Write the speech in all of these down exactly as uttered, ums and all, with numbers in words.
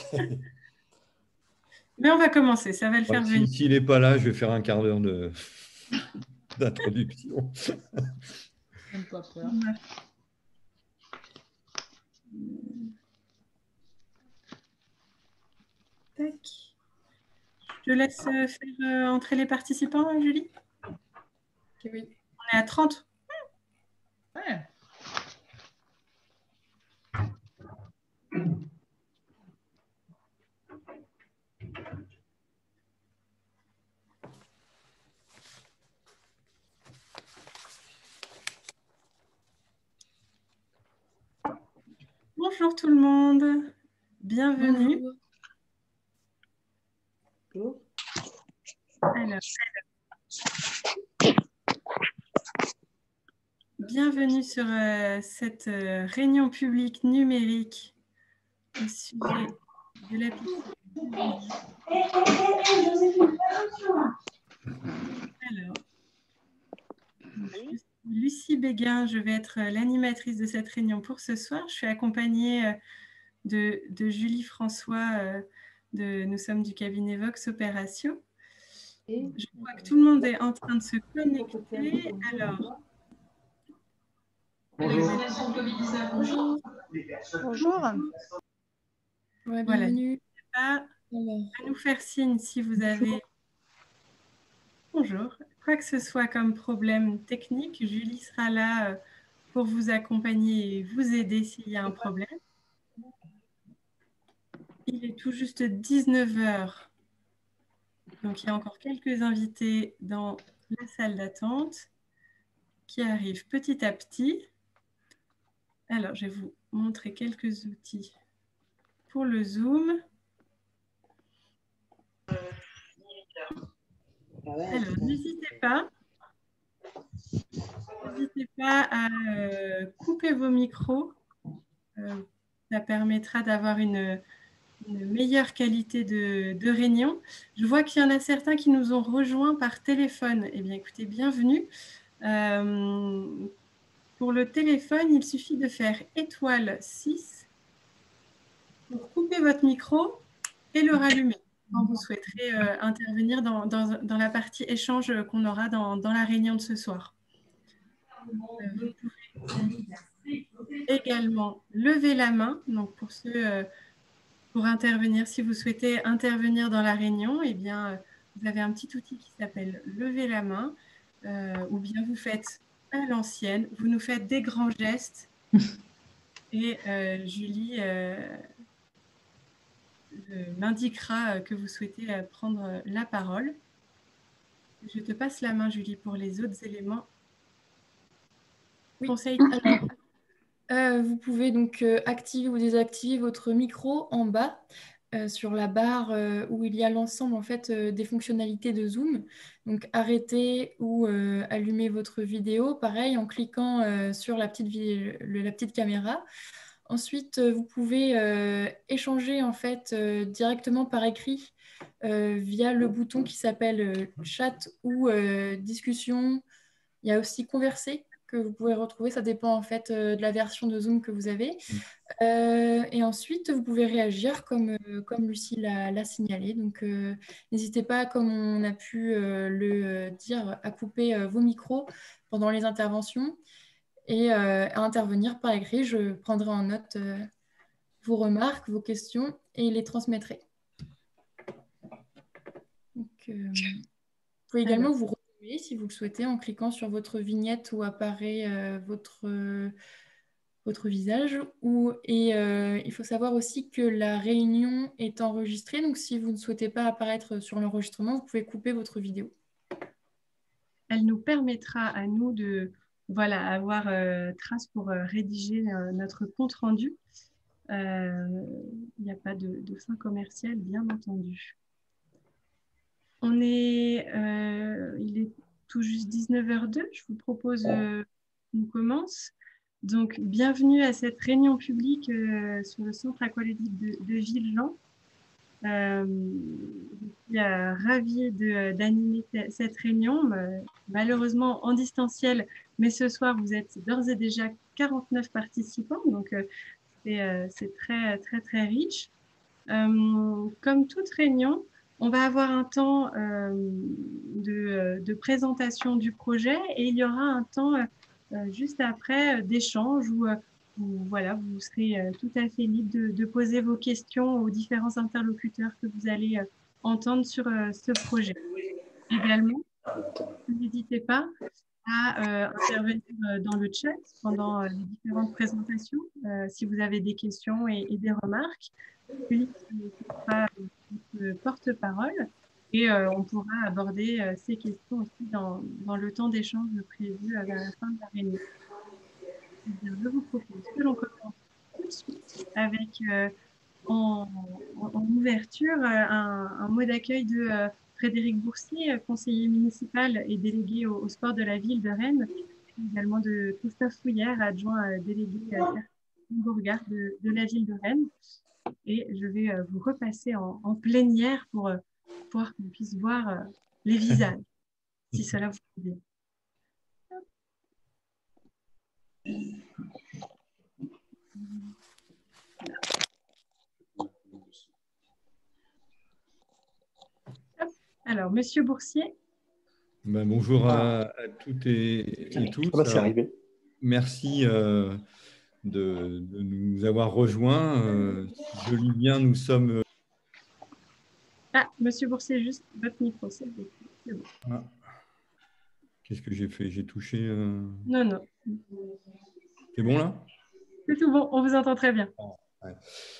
Mais on va commencer, ça va le Ouais, faire venir. si- s'il n'est pas là, je vais faire un quart d'heure de d'introduction. Même pas peur. Tac. Je te laisse euh, faire euh, entrer les participants, hein, Julie. Ok, oui. On est à trente. Ouais. Bonjour tout le monde, bienvenue. Bonjour. Alors, bienvenue sur euh, cette euh, réunion publique numérique au sujet de l'application. Alors, je suis Lucie Béguin, je vais être l'animatrice de cette réunion pour ce soir. Je suis accompagnée euh, de, de Julie François, euh, de, nous sommes du cabinet Vox Opération. Je crois que tout le monde est en train de se connecter. Alors, Bonjour. Bonjour. Bonjour. Ouais, voilà, bienvenue. n'hésitez pas à nous faire signe si vous avez... Bonjour. Quoi que ce soit comme problème technique, Julie sera là euh, pour vous accompagner et vous aider s'il y a un problème. Il est tout juste dix-neuf heures. Donc, il y a encore quelques invités dans la salle d'attente qui arrivent petit à petit. Alors, je vais vous montrer quelques outils pour le Zoom. Alors, n'hésitez pas. N'hésitez pas à euh, couper vos micros. Euh, ça permettra d'avoir une, une meilleure qualité de, de réunion. Je vois qu'il y en a certains qui nous ont rejoints par téléphone. Eh bien, écoutez, bienvenue. Euh, pour le téléphone, il suffit de faire étoile six pour couper votre micro et le rallumer quand vous souhaiterez euh, intervenir dans, dans, dans la partie échange qu'on aura dans, dans la réunion de ce soir. Euh, vous pouvez également lever la main. Donc pour ceux, euh, pour intervenir, si vous souhaitez intervenir dans la réunion, eh bien, euh, vous avez un petit outil qui s'appelle lever la main, euh, ou bien vous faites à l'ancienne, vous nous faites des grands gestes et euh, Julie euh, m'indiquera que vous souhaitez prendre la parole. Je te passe la main, Julie, pour les autres éléments. Oui. Conseil. Alors, euh, vous pouvez donc euh, activer ou désactiver votre micro en bas euh, sur la barre euh, où il y a l'ensemble en fait euh, des fonctionnalités de Zoom. Donc arrêter ou euh, allumer votre vidéo, pareil en cliquant euh, sur la petite, le, la petite caméra. Ensuite, euh, vous pouvez euh, échanger en fait euh, directement par écrit euh, via le bouton qui s'appelle euh, chat ou euh, discussion. Il y a aussi converser que vous pouvez retrouver, ça dépend en fait euh, de la version de Zoom que vous avez. Euh, et ensuite, vous pouvez réagir comme, euh, comme Lucie l'a signalé. Donc, euh, n'hésitez pas, comme on a pu euh, le dire, à couper euh, vos micros pendant les interventions et euh, à intervenir par écrit. Je prendrai en note euh, vos remarques, vos questions et les transmettrai. Donc, euh, vous pouvez également Alors. vous retrouver si vous le souhaitez en cliquant sur votre vignette où apparaît euh, votre, euh, votre visage. Ou, et euh, il faut savoir aussi que la réunion est enregistrée. Donc, si vous ne souhaitez pas apparaître sur l'enregistrement, vous pouvez couper votre vidéo. Elle nous permettra à nous de voilà, avoir euh, trace pour euh, rédiger euh, notre compte rendu. Il euh, n'y a pas de, de fin commerciale, bien entendu. On est, euh, il est tout juste dix-neuf heures deux. Je vous propose euh, qu'on commence. Donc, bienvenue à cette réunion publique euh, sur le centre aqualudique de, de Villejean. Euh, je suis euh, ravie d'animer cette réunion, euh, malheureusement en distanciel, mais ce soir vous êtes d'ores et déjà quarante-neuf participants, donc euh, c'est euh, très très très riche. Euh, comme toute réunion, on va avoir un temps euh, de, de présentation du projet et il y aura un temps euh, juste après euh, d'échange où, euh, où, voilà, vous serez euh, tout à fait libre de, de poser vos questions aux différents interlocuteurs que vous allez euh, entendre sur euh, ce projet. Également, n'hésitez pas à euh, intervenir euh, dans le chat pendant euh, les différentes présentations euh, si vous avez des questions et, et des remarques. Julie sera notre porte-parole et euh, on pourra aborder euh, ces questions aussi dans, dans le temps d'échange prévu à la fin de la réunion. Eh bien, je vous propose que l'on commence tout de suite avec euh, en, en- en ouverture euh, un, un mot d'accueil de euh, Frédéric Boursier, euh, conseiller municipal et délégué au, au sport de la ville de Rennes, et également de Christophe Fouillère, adjoint euh, délégué à Bourgard de, de la ville de Rennes. Et je vais euh, vous repasser en, en plénière pour, euh, pour qu'on puisse voir euh, les visages, si cela vous convient. Alors, Monsieur Boursier. Ben, bonjour à, à toutes et, et tous. Ah bah, c'est Alors, arrivé. merci euh, de, de nous avoir rejoints. Euh, si je lis bien, nous sommes. Ah, Monsieur Boursier, juste votre micro, c'est bon. Ah, qu'est-ce que j'ai fait? J'ai touché. Euh... Non, non. C'est bon là? C'est tout bon, on vous entend très bien. Ouais.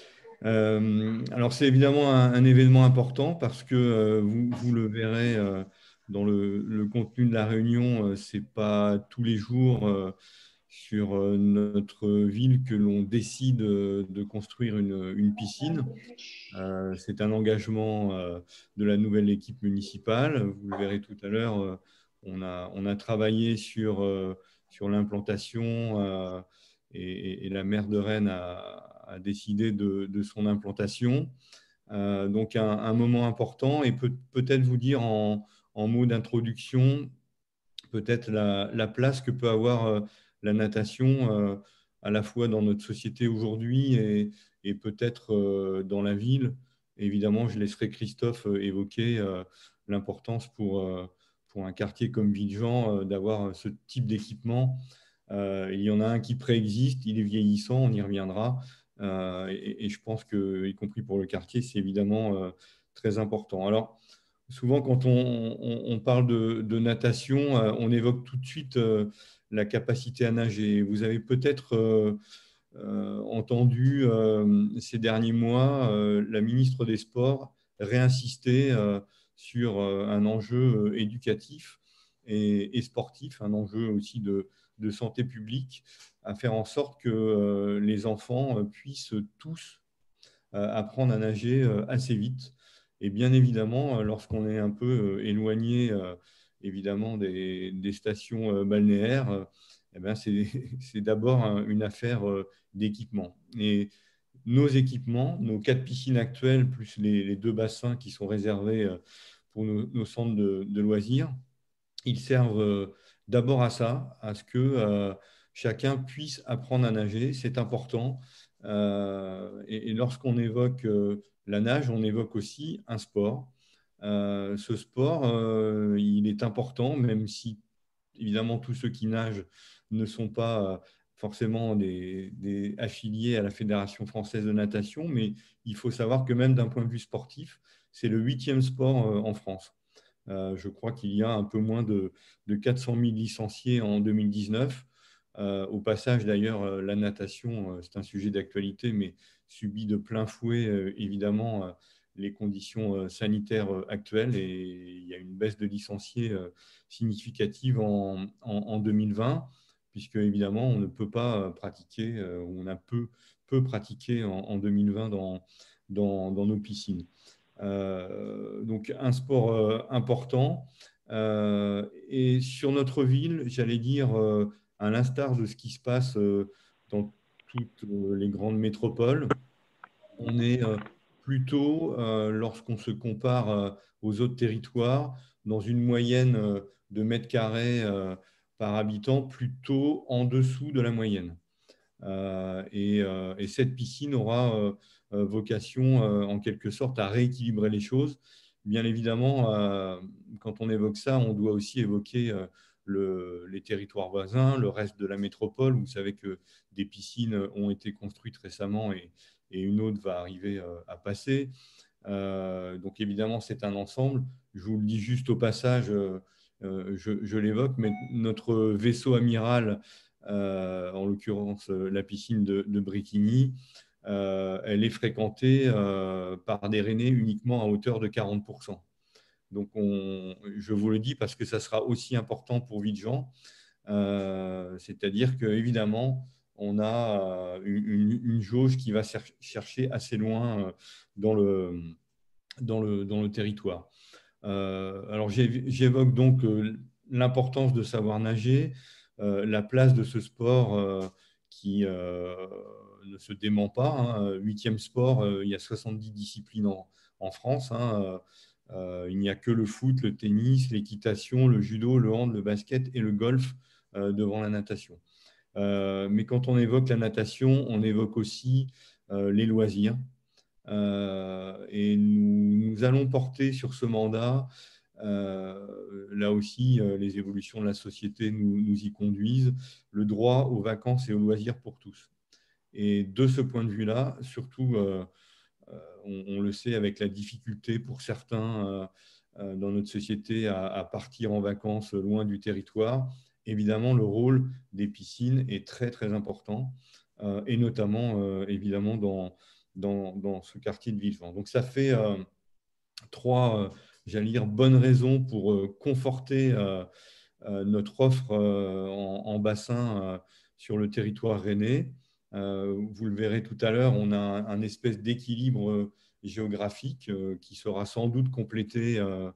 Euh, alors, c'est évidemment un, un événement important parce que euh, vous, vous le verrez euh, dans le, le contenu de la réunion, euh, ce n'est pas tous les jours euh, sur euh, notre ville que l'on décide euh, de construire une, une piscine. Euh, c'est un engagement euh, de la nouvelle équipe municipale. Vous le verrez tout à l'heure, euh, on a, on a travaillé sur, euh, sur l'implantation euh, et, et la maire de Rennes a, a décidé de, de son implantation. Euh, donc un, un moment important et peut, peut-être vous dire en, en mots d'introduction peut-être la, la place que peut avoir euh, la natation euh, à la fois dans notre société aujourd'hui et, et peut-être euh, dans la ville. Évidemment, je laisserai Christophe euh, évoquer euh, l'importance pour, euh, pour un quartier comme Villejean euh, d'avoir ce type d'équipement. Euh, il y en a un qui préexiste, il est vieillissant, on y reviendra. Euh, et, et je pense que, y compris pour le quartier, c'est évidemment euh, très important. Alors, souvent, quand on, on- on parle de, de natation, euh, on évoque tout de suite euh, la capacité à nager. Vous avez peut-être euh, euh, entendu euh, ces derniers mois euh, la ministre des Sports réinsister euh, sur euh, un enjeu euh, éducatif et, et sportif, un enjeu aussi de, de santé publique, à faire en sorte que euh, les enfants euh, puissent tous euh, apprendre à nager euh, assez vite. Et bien évidemment, euh, lorsqu'on est un peu euh, éloigné euh, évidemment des, des stations euh, balnéaires, euh, eh ben, c'est c'est d'abord un- une affaire euh, d'équipement. Et nos équipements, nos quatre piscines actuelles, plus les, les deux bassins qui sont réservés euh, pour nos, nos centres de, de loisirs, ils servent euh, d'abord à ça, à ce que euh, chacun puisse apprendre à nager. C'est important. Euh, et, et lorsqu'on évoque euh, la nage, on évoque aussi un sport. Euh, ce sport, euh, il est important, même si évidemment tous ceux qui nagent ne sont pas euh, forcément des, des affiliés à la Fédération française de natation, mais il faut savoir que même d'un point de vue sportif, c'est le huitième sport euh, en France. Euh, je crois qu'il y a un peu moins de, de quatre cent mille licenciés en deux mille dix-neuf. Euh, au passage, d'ailleurs, euh, la natation, euh, c'est un sujet d'actualité, mais subit de plein fouet, euh, évidemment, euh, les conditions euh, sanitaires euh, actuelles. Et il y a une baisse de licenciés euh, significative en, en, en deux mille vingt, puisque, évidemment, on ne peut pas euh, pratiquer, euh, on a peu, peu pratiqué en, en deux mille vingt dans, dans, dans nos piscines. Euh, donc un sport euh, important. Euh, et sur notre ville, j'allais dire, euh, à l'instar de ce qui se passe euh, dans toutes euh, les grandes métropoles, on est euh, plutôt, euh, lorsqu'on se compare euh, aux autres territoires, dans une moyenne euh, de mètres carrés euh, par habitant, plutôt en dessous de la moyenne. Euh, et, euh, et cette piscine aura euh, euh, vocation, euh, en quelque sorte, à rééquilibrer les choses. Bien évidemment, euh, quand on évoque ça, on doit aussi évoquer euh, le, les territoires voisins, le reste de la métropole. Vous savez que des piscines ont été construites récemment et, et une autre va arriver euh, à passer. Euh, donc évidemment, c'est un ensemble. Je vous le dis juste au passage, euh, euh, je, je l'évoque, mais notre vaisseau amiral, euh, en l'occurrence euh, la piscine de, de Brétigny, euh, elle est fréquentée euh, par des Rennais uniquement à hauteur de quarante pour cent. Donc on, je vous le dis parce que ça sera aussi important pour Vigeant. Euh, c'est-à-dire qu'évidemment, on a euh, une, une, jauge qui va chercher assez loin euh, dans le, dans le, dans le territoire. Euh, alors j'évoque donc euh, l'importance de savoir nager, euh, la place de ce sport euh, qui euh, ne se dément pas. Hein. Huitième sport, euh, il y a soixante-dix disciplines en, en France. Hein. Euh, il n'y a que le foot, le tennis, l'équitation, le judo, le hand, le basket et le golf euh, devant la natation. Euh, mais quand on évoque la natation, on évoque aussi euh, les loisirs. Euh, et nous, nous, allons porter sur ce mandat, euh, là aussi, euh, les évolutions de la société nous, nous, y conduisent, le droit aux vacances et aux loisirs pour tous. Et de ce point de vue-là, surtout, euh, on, on le sait avec la difficulté pour certains euh, euh, dans notre société à, à partir en vacances loin du territoire, évidemment, le rôle des piscines est très, très important, euh, et notamment, euh, évidemment, dans dans, dans ce quartier de Villefranche. Donc ça fait euh, trois, euh, j'allais dire, bonnes raisons pour euh, conforter euh, euh, notre offre euh, en, en bassin euh, sur le territoire rennais. Euh, vous le verrez tout à l'heure, on a un, un espèce d'équilibre euh, géographique euh, qui sera sans doute complété euh,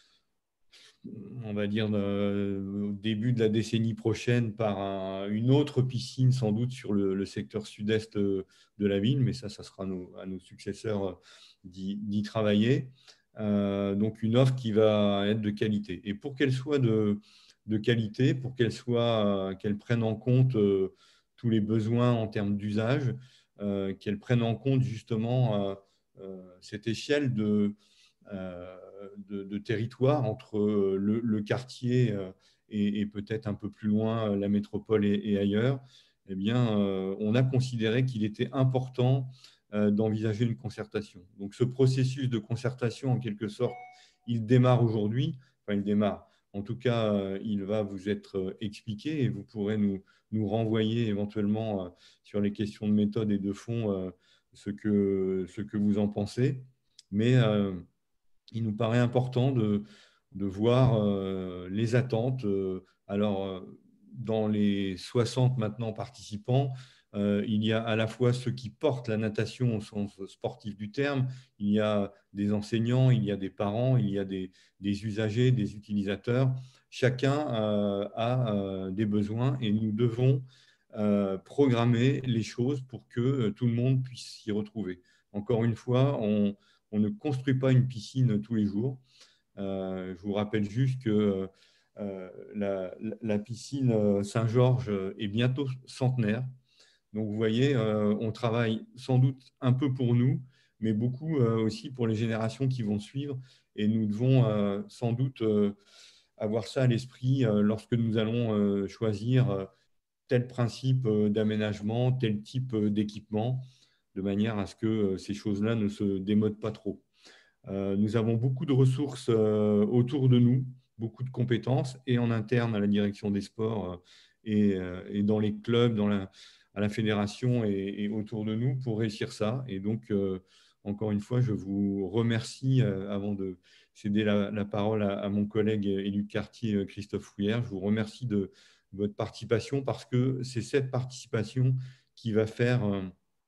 on va dire, euh, au début de la décennie prochaine par un, une autre piscine, sans doute sur le, le secteur sud-est de la ville, mais ça, ça sera nos, à nos successeurs d'y travailler. Euh, donc, une offre qui va être de qualité. Et pour qu'elle soit de, de qualité, pour qu'elle soit, qu'elle prenne en compte euh, tous les besoins en termes d'usage, euh, qu'elle prenne en compte justement euh, euh, cette échelle de euh, de, de territoire entre le, le quartier euh, et, et peut-être un peu plus loin la métropole et, et ailleurs, eh bien, euh, on a considéré qu'il était important euh, d'envisager une concertation. Donc, ce processus de concertation, en quelque sorte, il démarre aujourd'hui. Enfin, il démarre. En tout cas, euh, il va vous être expliqué et vous pourrez nous, nous renvoyer éventuellement euh, sur les questions de méthode et de fond euh, ce, que, ce que vous en pensez. Mais euh, il nous paraît important de, de voir euh, les attentes. Euh, alors, euh, dans les soixante maintenant participants, euh, il y a à la fois ceux qui portent la natation au sens sportif du terme, il y a des enseignants, il y a des parents, il y a des, des usagers, des utilisateurs. Chacun euh, a euh, des besoins et nous devons euh, programmer les choses pour que euh, tout le monde puisse s'y retrouver. Encore une fois, on on ne construit pas une piscine tous les jours. Euh, je vous rappelle juste que euh, la, la, piscine Saint-Georges est bientôt centenaire. Donc, vous voyez, euh, on travaille sans doute un peu pour nous, mais beaucoup euh, aussi pour les générations qui vont suivre. Et nous devons euh, sans doute euh, avoir ça à l'esprit euh, lorsque nous allons euh, choisir euh, tel principe euh, d'aménagement, tel type euh, d'équipement, de manière à ce que euh, ces choses-là ne se démodent pas trop. Euh, nous avons beaucoup de ressources euh, autour de nous, beaucoup de compétences, et en interne à la direction des sports euh, et, euh, et dans les clubs, dans la, à la fédération et, et autour de nous pour réussir ça. Et donc, euh, encore une fois, je vous remercie euh, avant de céder la, la parole à, à mon collègue élu de quartier Christophe Fouillère. Je vous remercie de votre participation parce que c'est cette participation qui va faire euh,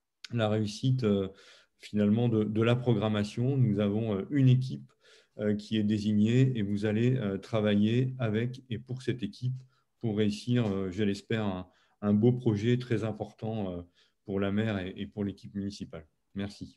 la réussite euh, finalement de, de la programmation. Nous avons euh, une équipe euh, qui est désignée et vous allez euh, travailler avec et pour cette équipe pour réussir, euh, je l'espère, un, un beau projet très important euh, pour la maire et, et pour l'équipe municipale. Merci.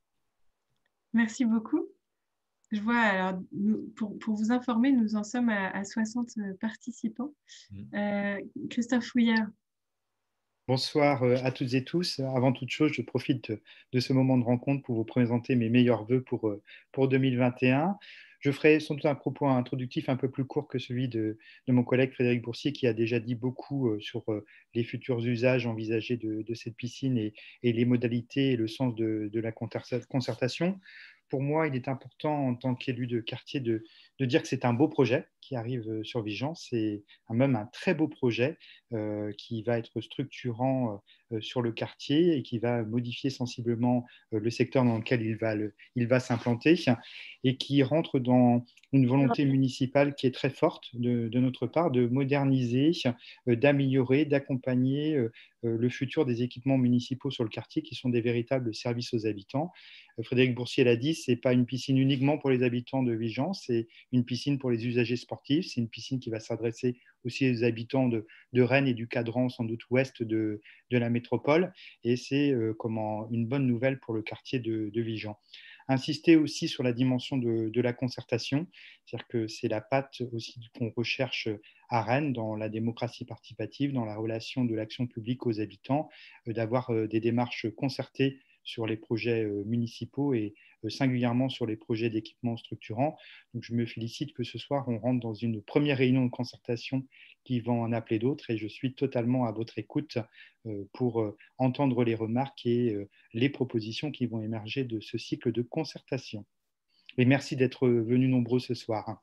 Merci beaucoup. Je vois, alors, nous, pour, pour vous informer, nous en sommes à, à soixante participants. Mmh. Euh, Christophe Fouillère. Bonsoir à toutes et tous. Avant toute chose, je profite de ce moment de rencontre pour vous présenter mes meilleurs vœux pour, pour deux mille vingt et un. Je ferai sans doute un propos introductif un peu plus court que celui de, de mon collègue Frédéric Boursier, qui a déjà dit beaucoup sur les futurs usages envisagés de, de cette piscine et, et les modalités et le sens de, de la concertation. Pour moi, il est important en tant qu'élu de quartier de, de dire que c'est un beau projet qui arrive sur Vigan. C'est même un très beau projet euh, qui va être structurant euh, sur le quartier et qui va modifier sensiblement euh, le secteur dans lequel il va, le, il va s'implanter et qui rentre dans une volonté municipale qui est très forte de, de notre part de moderniser, euh, d'améliorer, d'accompagner euh, le futur des équipements municipaux sur le quartier qui sont des véritables services aux habitants. Frédéric Boursier l'a dit, ce n'est pas une piscine uniquement pour les habitants de Vigan, c'est une piscine pour les usagers sportifs, c'est une piscine qui va s'adresser aussi aux habitants de, de Rennes et du cadran sans doute ouest de, de la métropole, et c'est euh, comment, une bonne nouvelle pour le quartier de, de Vigan. Insister aussi sur la dimension de, de la concertation, c'est-à-dire que c'est la patte aussi qu'on recherche à Rennes dans la démocratie participative, dans la relation de l'action publique aux habitants, euh, d'avoir euh, des démarches concertées sur les projets euh, municipaux et euh, singulièrement sur les projets d'équipement structurants. Donc, je me félicite que ce soir, on rentre dans une première réunion de concertation qui va en appeler d'autres et je suis totalement à votre écoute euh, pour euh, entendre les remarques et euh, les propositions qui vont émerger de ce cycle de concertation. Et merci d'être venus nombreux ce soir.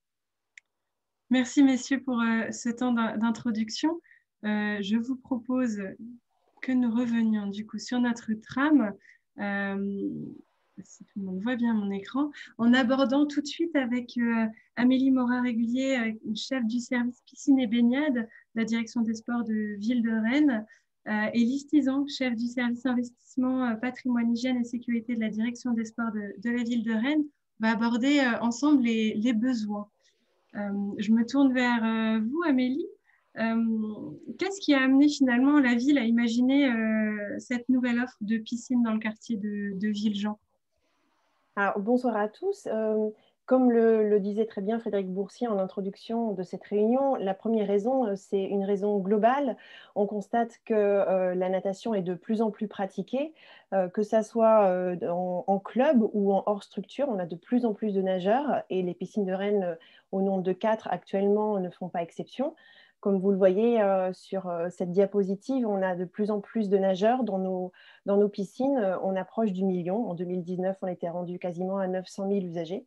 Merci, messieurs, pour euh, ce temps d'introduction. Euh, je vous propose que nous revenions du coup sur notre trame, euh, si tout le monde voit bien mon écran, en abordant tout de suite avec euh, Amélie Morin-Régulier, euh, chef du service piscine et baignade de la direction des sports de Ville de Rennes, euh, et Lise Tizan, chef du service investissement, euh, patrimoine, hygiène et sécurité de la direction des sports de, de la Ville de Rennes. On va aborder euh, ensemble les, les besoins. Euh, je me tourne vers euh, vous, Amélie. Euh, Qu'est-ce qui a amené finalement la ville à imaginer euh, cette nouvelle offre de piscine dans le quartier de, de Villejean? Alors, bonsoir à tous. Euh, comme le, le disait très bien Frédéric Boursier en introduction de cette réunion, la première raison, c'est une raison globale. On constate que euh, la natation est de plus en plus pratiquée, euh, que ça soit euh, en, en club ou en hors structure. On a de plus en plus de nageurs et les piscines de Rennes, au nombre de quatre actuellement, ne font pas exception. Comme vous le voyez euh, sur euh, cette diapositive, on a de plus en plus de nageurs dans nos, dans nos piscines. Euh, on approche du million. En deux mille dix-neuf, on était rendu quasiment à neuf cent mille usagers.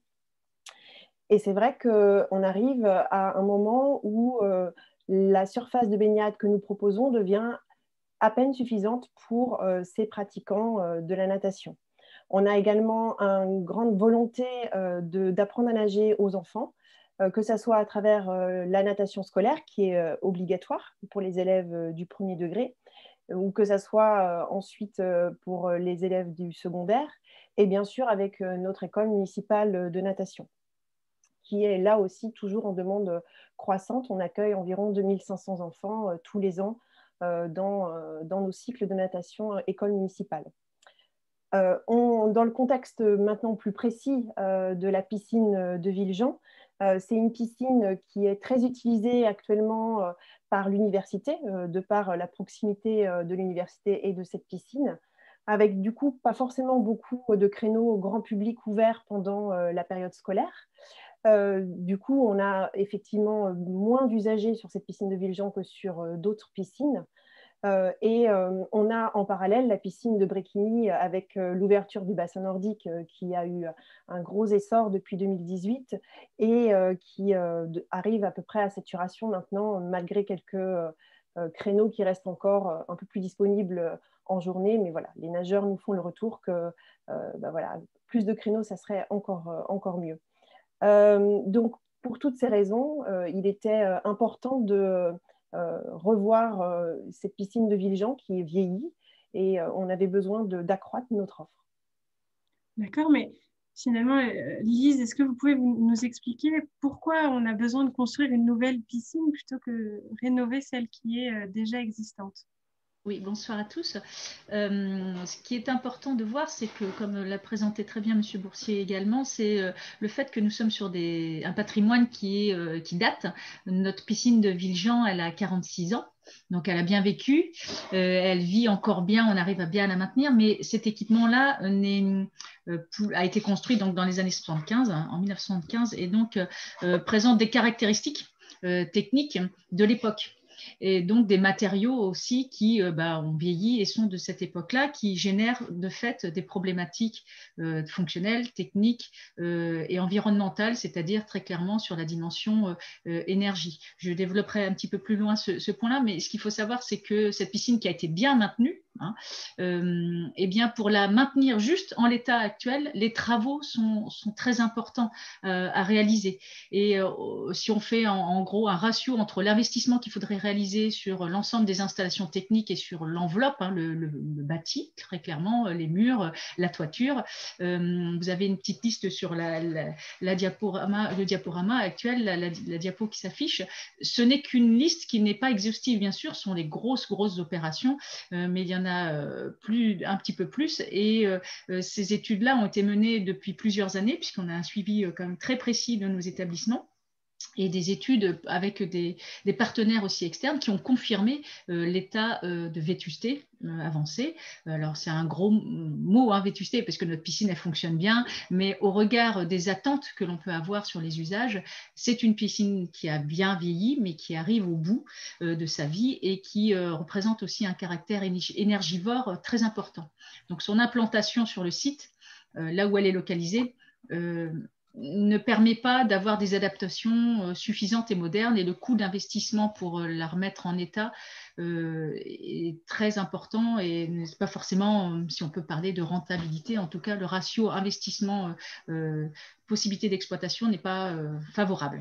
Et c'est vrai qu'on arrive à un moment où euh, la surface de baignade que nous proposons devient à peine suffisante pour euh, ces pratiquants euh, de la natation. On a également une grande volonté euh, d'apprendre à nager aux enfants, euh, que ce soit à travers euh, la natation scolaire, qui est euh, obligatoire pour les élèves euh, du premier degré, ou que ce soit euh, ensuite euh, pour les élèves du secondaire, et bien sûr avec euh, notre école municipale de natation, qui est là aussi toujours en demande croissante. On accueille environ deux mille cinq cents enfants euh, tous les ans euh, dans, euh, dans nos cycles de natation euh, école municipale. Euh, on, dans le contexte maintenant plus précis euh, de la piscine de Villejean, euh, c'est une piscine qui est très utilisée actuellement euh, par l'université, euh, de par la proximité euh, de l'université et de cette piscine, avec du coup pas forcément beaucoup de créneaux au grand public ouverts pendant euh, la période scolaire. Euh, du coup, on a effectivement moins d'usagers sur cette piscine de Villejean que sur euh, d'autres piscines. Euh, et euh, on a en parallèle la piscine de Bréquigny avec euh, l'ouverture du bassin nordique euh, qui a eu un gros essor depuis deux mille dix-huit et euh, qui euh, de, arrive à peu près à saturation maintenant, malgré quelques euh, créneaux qui restent encore euh, un peu plus disponibles en journée. Mais voilà, les nageurs nous font le retour que euh, bah voilà, plus de créneaux, ça serait encore, euh, encore mieux. Euh, donc, pour toutes ces raisons, euh, il était euh, important de euh, revoir euh, cette piscine de Villejean qui est vieillie et euh, on avait besoin d'accroître notre offre. D'accord, mais finalement, euh, Lise, est-ce que vous pouvez nous expliquer pourquoi on a besoin de construire une nouvelle piscine plutôt que rénover celle qui est euh, déjà existante? Oui, bonsoir à tous. Euh, ce qui est important de voir, c'est que, comme l'a présenté très bien M. Boursier également, c'est euh, le fait que nous sommes sur des, un patrimoine qui, est, euh, qui date. Notre piscine de Villejean, elle a quarante-six ans. Donc, elle a bien vécu, euh, elle vit encore bien, on arrive à bien la maintenir, mais cet équipement-là euh, a été construit donc, dans les années soixante-quinze, hein, en mille neuf cent soixante-quinze, et donc euh, présente des caractéristiques euh, techniques de l'époque. Et donc des matériaux aussi qui euh, bah, ont vieilli et sont de cette époque-là, qui génèrent de fait des problématiques euh, fonctionnelles, techniques euh, et environnementales, c'est-à-dire très clairement sur la dimension euh, énergie. Je développerai un petit peu plus loin ce, ce point-là, mais ce qu'il faut savoir, c'est que cette piscine qui a été bien maintenue, hein, euh, eh bien pour la maintenir juste en l'état actuel, les travaux sont, sont très importants euh, à réaliser. Et euh, si on fait en, en gros un ratio entre l'investissement qu'il faudrait réaliser sur l'ensemble des installations techniques et sur l'enveloppe, hein, le, le, le bâti, très clairement, les murs, la toiture. Euh, vous avez une petite liste sur la, la, la diaporama, le diaporama actuel, la, la, la diapo qui s'affiche. Ce n'est qu'une liste qui n'est pas exhaustive, bien sûr, ce sont des grosses, grosses opérations, euh, mais il y en a euh, plus, un petit peu plus. Et euh, ces études-là ont été menées depuis plusieurs années, puisqu'on a un suivi euh, quand même très précis de nos établissements, et des études avec des, des partenaires aussi externes qui ont confirmé euh, l'état euh, de vétusté euh, avancé. Alors c'est un gros mot, hein, vétusté, parce que notre piscine elle fonctionne bien, mais au regard des attentes que l'on peut avoir sur les usages, c'est une piscine qui a bien vieilli, mais qui arrive au bout euh, de sa vie et qui euh, représente aussi un caractère énergivore très important. Donc son implantation sur le site, euh, là où elle est localisée, euh, ne permet pas d'avoir des adaptations suffisantes et modernes, et le coût d'investissement pour la remettre en état euh, est très important, et n'est pas forcément, si on peut parler de rentabilité, en tout cas le ratio investissement euh, possibilité d'exploitation n'est pas euh, favorable.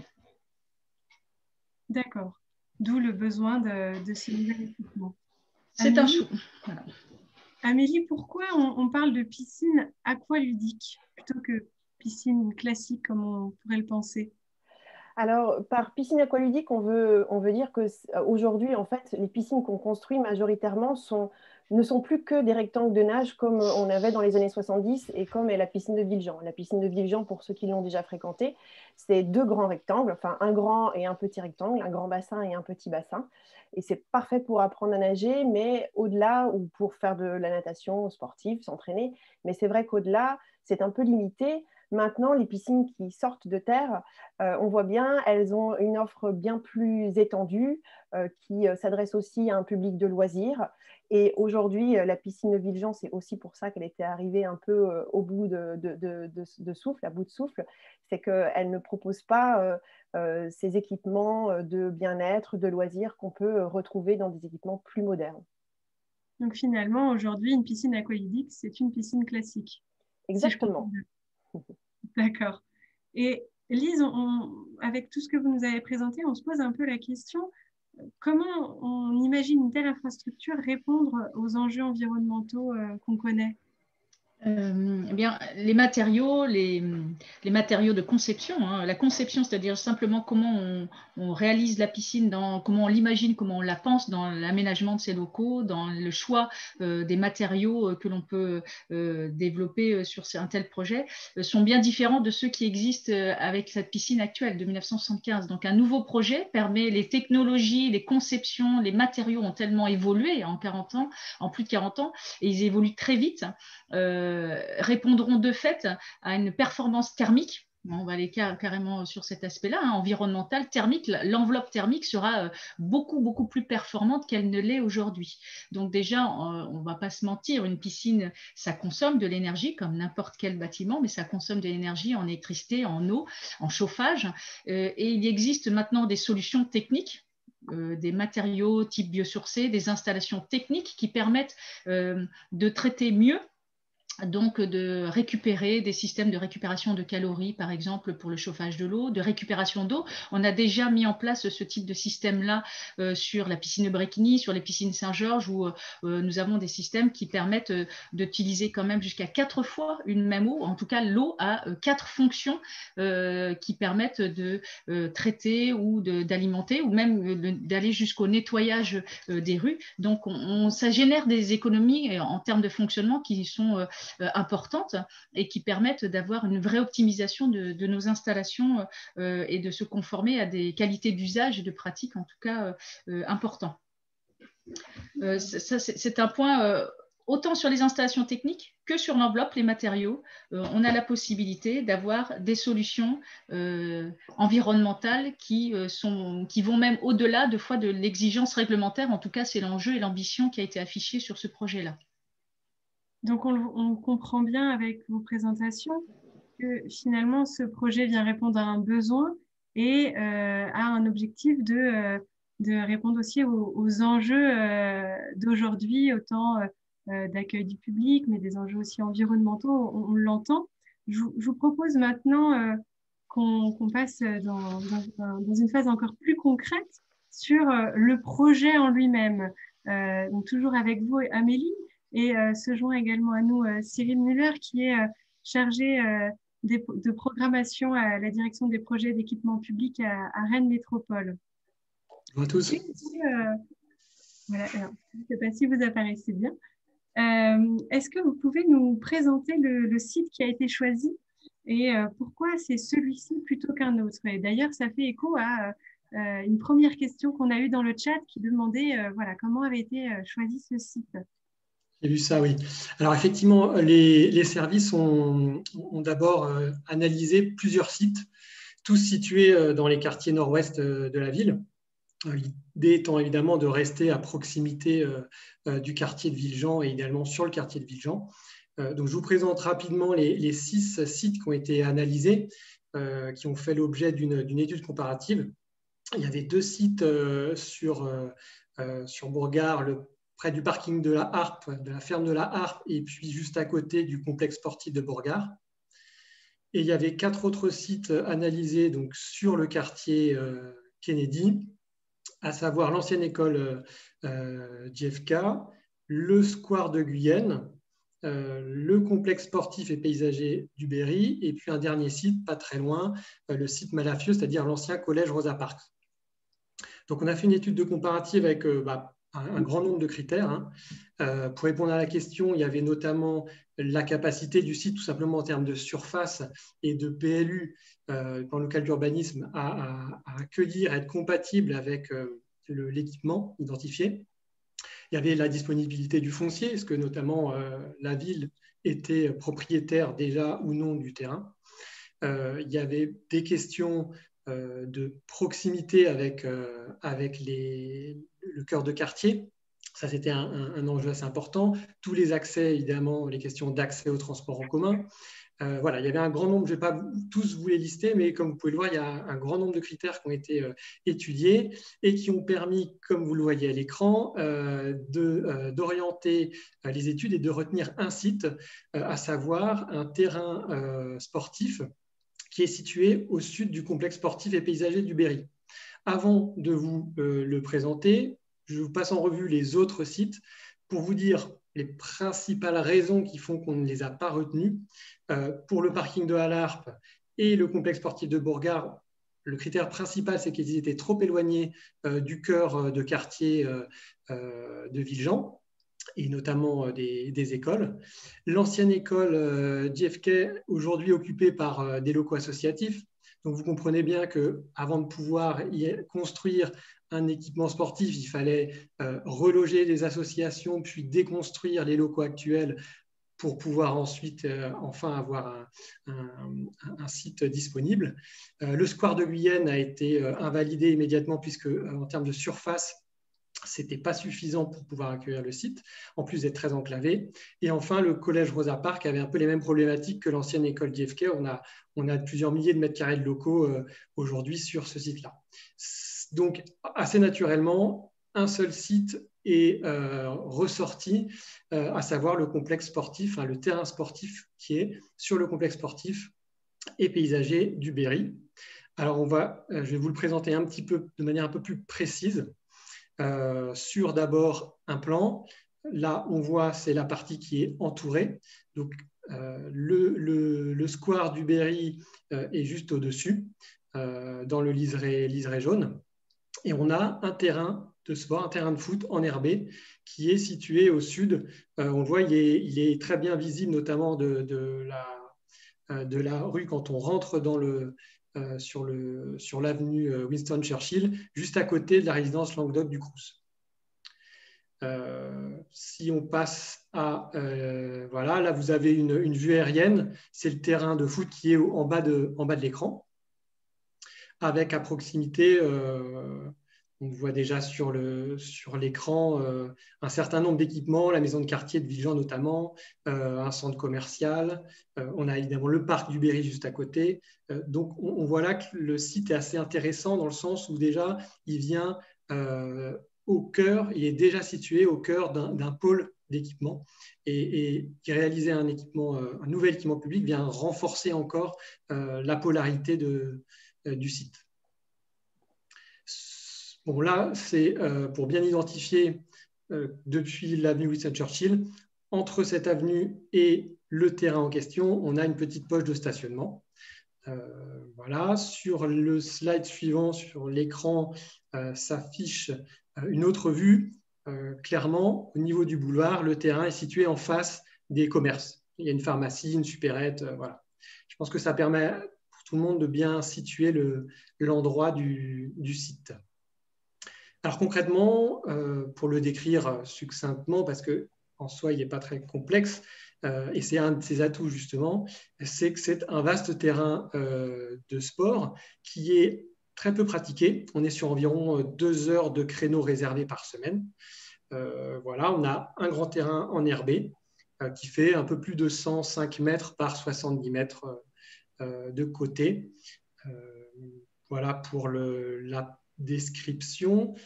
D'accord, d'où le besoin de, de ce nouvel équipement. C'est un choix. Voilà. Amélie, pourquoi on, on parle de piscine aqualudique plutôt que piscine classique comme on pourrait le penser? Alors, par piscine aqualudique, on veut, on veut dire qu'aujourd'hui, en fait, les piscines qu'on construit majoritairement sont, ne sont plus que des rectangles de nage comme on avait dans les années soixante-dix et comme est la piscine de Villejean. La piscine de Villejean, pour ceux qui l'ont déjà fréquentée, c'est deux grands rectangles, enfin un grand et un petit rectangle, un grand bassin et un petit bassin. Et c'est parfait pour apprendre à nager, mais au-delà, ou pour faire de la natation sportive, s'entraîner. Mais c'est vrai qu'au-delà, c'est un peu limité. Maintenant, les piscines qui sortent de terre, euh, on voit bien, elles ont une offre bien plus étendue euh, qui euh, s'adresse aussi à un public de loisirs. Et aujourd'hui, euh, la piscine de Villejean, c'est aussi pour ça qu'elle était arrivée un peu euh, au bout de, de, de, de, de souffle, à bout de souffle. C'est qu'elle ne propose pas euh, euh, ces équipements de bien-être, de loisirs qu'on peut retrouver dans des équipements plus modernes. Donc finalement, aujourd'hui, une piscine aqualudique, c'est une piscine classique. Exactement. Si D'accord. Et Lise, on, on, avec tout ce que vous nous avez présenté, on se pose un peu la question, comment on imagine une telle infrastructure répondre aux enjeux environnementaux euh, qu'on connaît? Euh, eh bien, les matériaux, les, les matériaux de conception, hein, la conception, c'est-à-dire simplement comment on, on réalise la piscine, dans, comment on l'imagine, comment on la pense dans l'aménagement de ces locaux, dans le choix euh, des matériaux que l'on peut euh, développer sur un tel projet, euh, sont bien différents de ceux qui existent avec cette piscine actuelle de mille neuf cent soixante-quinze. Donc, un nouveau projet permet, les technologies, les conceptions, les matériaux ont tellement évolué en quarante ans, en plus de quarante ans, et ils évoluent très vite. Euh, répondront de fait à une performance thermique. On va aller car carrément sur cet aspect-là, hein, environnemental, thermique. L'enveloppe thermique sera beaucoup, beaucoup plus performante qu'elle ne l'est aujourd'hui. Donc déjà, on ne va pas se mentir, une piscine, ça consomme de l'énergie comme n'importe quel bâtiment, mais ça consomme de l'énergie en électricité, en eau, en chauffage. Euh, et il existe maintenant des solutions techniques, Euh, des matériaux type biosourcés, des installations techniques qui permettent euh, de traiter mieux, donc de récupérer des systèmes de récupération de calories, par exemple, pour le chauffage de l'eau, de récupération d'eau. On a déjà mis en place ce type de système-là euh, sur la piscine de Bréquigny, sur les piscines Saint-Georges, où euh, nous avons des systèmes qui permettent euh, d'utiliser quand même jusqu'à quatre fois une même eau. En tout cas, l'eau a euh, quatre fonctions euh, qui permettent de euh, traiter ou d'alimenter, ou même d'aller jusqu'au nettoyage euh, des rues. Donc, on, on, ça génère des économies en termes de fonctionnement qui sont euh, Euh, importantes et qui permettent d'avoir une vraie optimisation de, de nos installations euh, et de se conformer à des qualités d'usage et de pratique en tout cas euh, importants. Euh, ça, c'est un point, euh, autant sur les installations techniques que sur l'enveloppe, les matériaux. Euh, on a la possibilité d'avoir des solutions euh, environnementales qui, euh, sont, qui vont même au-delà de fois de l'exigence réglementaire. En tout cas, c'est l'enjeu et l'ambition qui a été affichée sur ce projet-là. Donc, on, on comprend bien avec vos présentations que finalement, ce projet vient répondre à un besoin et euh, a un objectif de, euh, de répondre aussi aux, aux enjeux euh, d'aujourd'hui, autant euh, d'accueil du public, mais des enjeux aussi environnementaux, on, on l'entend. Je, je vous propose maintenant euh, qu'on qu'on passe dans, dans, dans une phase encore plus concrète sur euh, le projet en lui-même. Euh, donc, toujours avec vous, Amélie, et euh, se joint également à nous euh, Cyril Muller, qui est euh, chargé euh, des, de programmation à la direction des projets d'équipement public à, à Rennes Métropole. Bonjour à tous. Et, euh, voilà, alors, je ne sais pas si vous apparaissez bien. Euh, Est-ce que vous pouvez nous présenter le, le site qui a été choisi et euh, pourquoi c'est celui-ci plutôt qu'un autre? Et d'ailleurs, ça fait écho à euh, une première question qu'on a eue dans le chat qui demandait euh, voilà, comment avait été euh, choisi ce site. J'ai vu ça, oui. Alors effectivement, les, les services ont, ont d'abord euh, analysé plusieurs sites, tous situés euh, dans les quartiers nord-ouest euh, de la ville. Euh, L'idée étant évidemment de rester à proximité euh, euh, du quartier de Villejean et idéalement sur le quartier de Villejean. Euh, donc je vous présente rapidement les, les six sites qui ont été analysés, euh, qui ont fait l'objet d'une étude comparative. Il y avait deux sites euh, sur, euh, sur Bourgard, le près du parking de la Harpe, de la ferme de la Harpe, et puis juste à côté du complexe sportif de Bourgard. Et il y avait quatre autres sites analysés donc, sur le quartier euh, Kennedy, à savoir l'ancienne école euh, J F K, le square de Guyenne, euh, le complexe sportif et paysager du Berry, et puis un dernier site, pas très loin, euh, le site Malafieux, c'est-à-dire l'ancien collège Rosa Parks. Donc on a fait une étude de comparative avec euh, bah, un grand nombre de critères. Hein. Euh, pour répondre à la question, il y avait notamment la capacité du site, tout simplement en termes de surface et de P L U, euh, plan local d'urbanisme, à, à, à accueillir, à être compatible avec euh, l'équipement identifié. Il y avait la disponibilité du foncier, est-ce que notamment euh, la ville était propriétaire déjà ou non du terrain. Euh, il y avait des questions Euh, de proximité avec, euh, avec les, le cœur de quartier. Ça, c'était un, un, un enjeu assez important. Tous les accès, évidemment, les questions d'accès au transport en commun. Euh, voilà, il y avait un grand nombre, je ne vais pas tous vous les lister, mais comme vous pouvez le voir, il y a un grand nombre de critères qui ont été euh, étudiés et qui ont permis, comme vous le voyez à l'écran, euh, d'orienter euh, les études et de retenir un site, euh, à savoir un terrain euh, sportif qui est situé au sud du complexe sportif et paysager du Berry. Avant de vous euh, le présenter, je vous passe en revue les autres sites pour vous dire les principales raisons qui font qu'on ne les a pas retenus. Euh, pour le parking de Halarpe et le complexe sportif de Bourgard, le critère principal, c'est qu'ils étaient trop éloignés euh, du cœur de quartier euh, euh, de Villejean, et notamment des, des écoles. L'ancienne école euh, J F K, aujourd'hui occupée par euh, des locaux associatifs. Donc, vous comprenez bien qu'avant de pouvoir y construire un équipement sportif, il fallait euh, reloger les associations, puis déconstruire les locaux actuels pour pouvoir ensuite euh, enfin avoir un, un, un site disponible. Euh, le square de Guyenne a été euh, invalidé immédiatement puisque, euh, en termes de surface, ce n'était pas suffisant pour pouvoir accueillir le site, en plus d'être très enclavé. Et enfin, le collège Rosa Parks avait un peu les mêmes problématiques que l'ancienne école J F K. On a, on a plusieurs milliers de mètres carrés de locaux euh, aujourd'hui sur ce site-là. Donc, assez naturellement, un seul site est euh, ressorti, euh, à savoir le complexe sportif, hein, le terrain sportif qui est sur le complexe sportif et paysager du Berry. Alors, on va, euh, je vais vous le présenter un petit peu, de manière un peu plus précise. Euh, sur d'abord un plan. Là, on voit, c'est la partie qui est entourée. Donc, euh, le, le, le square du Berry euh, est juste au-dessus, euh, dans le liseré, liseré jaune. Et on a un terrain de sport, un terrain de foot enherbé qui est situé au sud. Euh, on le voit, il est, il est très bien visible, notamment de, de, la, de la rue quand on rentre dans le... Euh, sur le, sur l'avenue Winston Churchill, juste à côté de la résidence Languedoc du Crous. Euh, si on passe à, euh, voilà, là vous avez une, une vue aérienne, c'est le terrain de foot qui est en bas de, en bas de l'écran, avec à proximité, euh, on voit déjà sur le, sur l'écran euh, un certain nombre d'équipements, la maison de quartier de Villejean notamment, euh, un centre commercial, euh, on a évidemment le parc du Berry juste à côté, euh, donc on, on voit là que le site est assez intéressant dans le sens où déjà il vient euh, au cœur, il est déjà situé au cœur d'un pôle d'équipement et, et qui réaliser un, équipement, euh, un nouvel équipement public vient renforcer encore euh, la polarité de, euh, du site. Bon, là, c'est euh, pour bien identifier euh, depuis l'avenue Winston Churchill, entre cette avenue et le terrain en question, on a une petite poche de stationnement. Euh, voilà, sur le slide suivant, sur l'écran, euh, s'affiche une autre vue. Euh, clairement, au niveau du boulevard, le terrain est situé en face des commerces. Il y a une pharmacie, une supérette, euh, voilà. Je pense que ça permet pour tout le monde de bien situer le, l'endroit du, du site. Alors concrètement, euh, pour le décrire succinctement, parce qu'en soi, il n'est pas très complexe, euh, et c'est un de ses atouts justement, c'est que c'est un vaste terrain euh, de sport qui est très peu pratiqué. On est sur environ deux heures de créneaux réservés par semaine. Euh, voilà, on a un grand terrain enherbé euh, qui fait un peu plus de cent cinq mètres par soixante-dix mètres euh, de côté. Euh, voilà pour le, la description.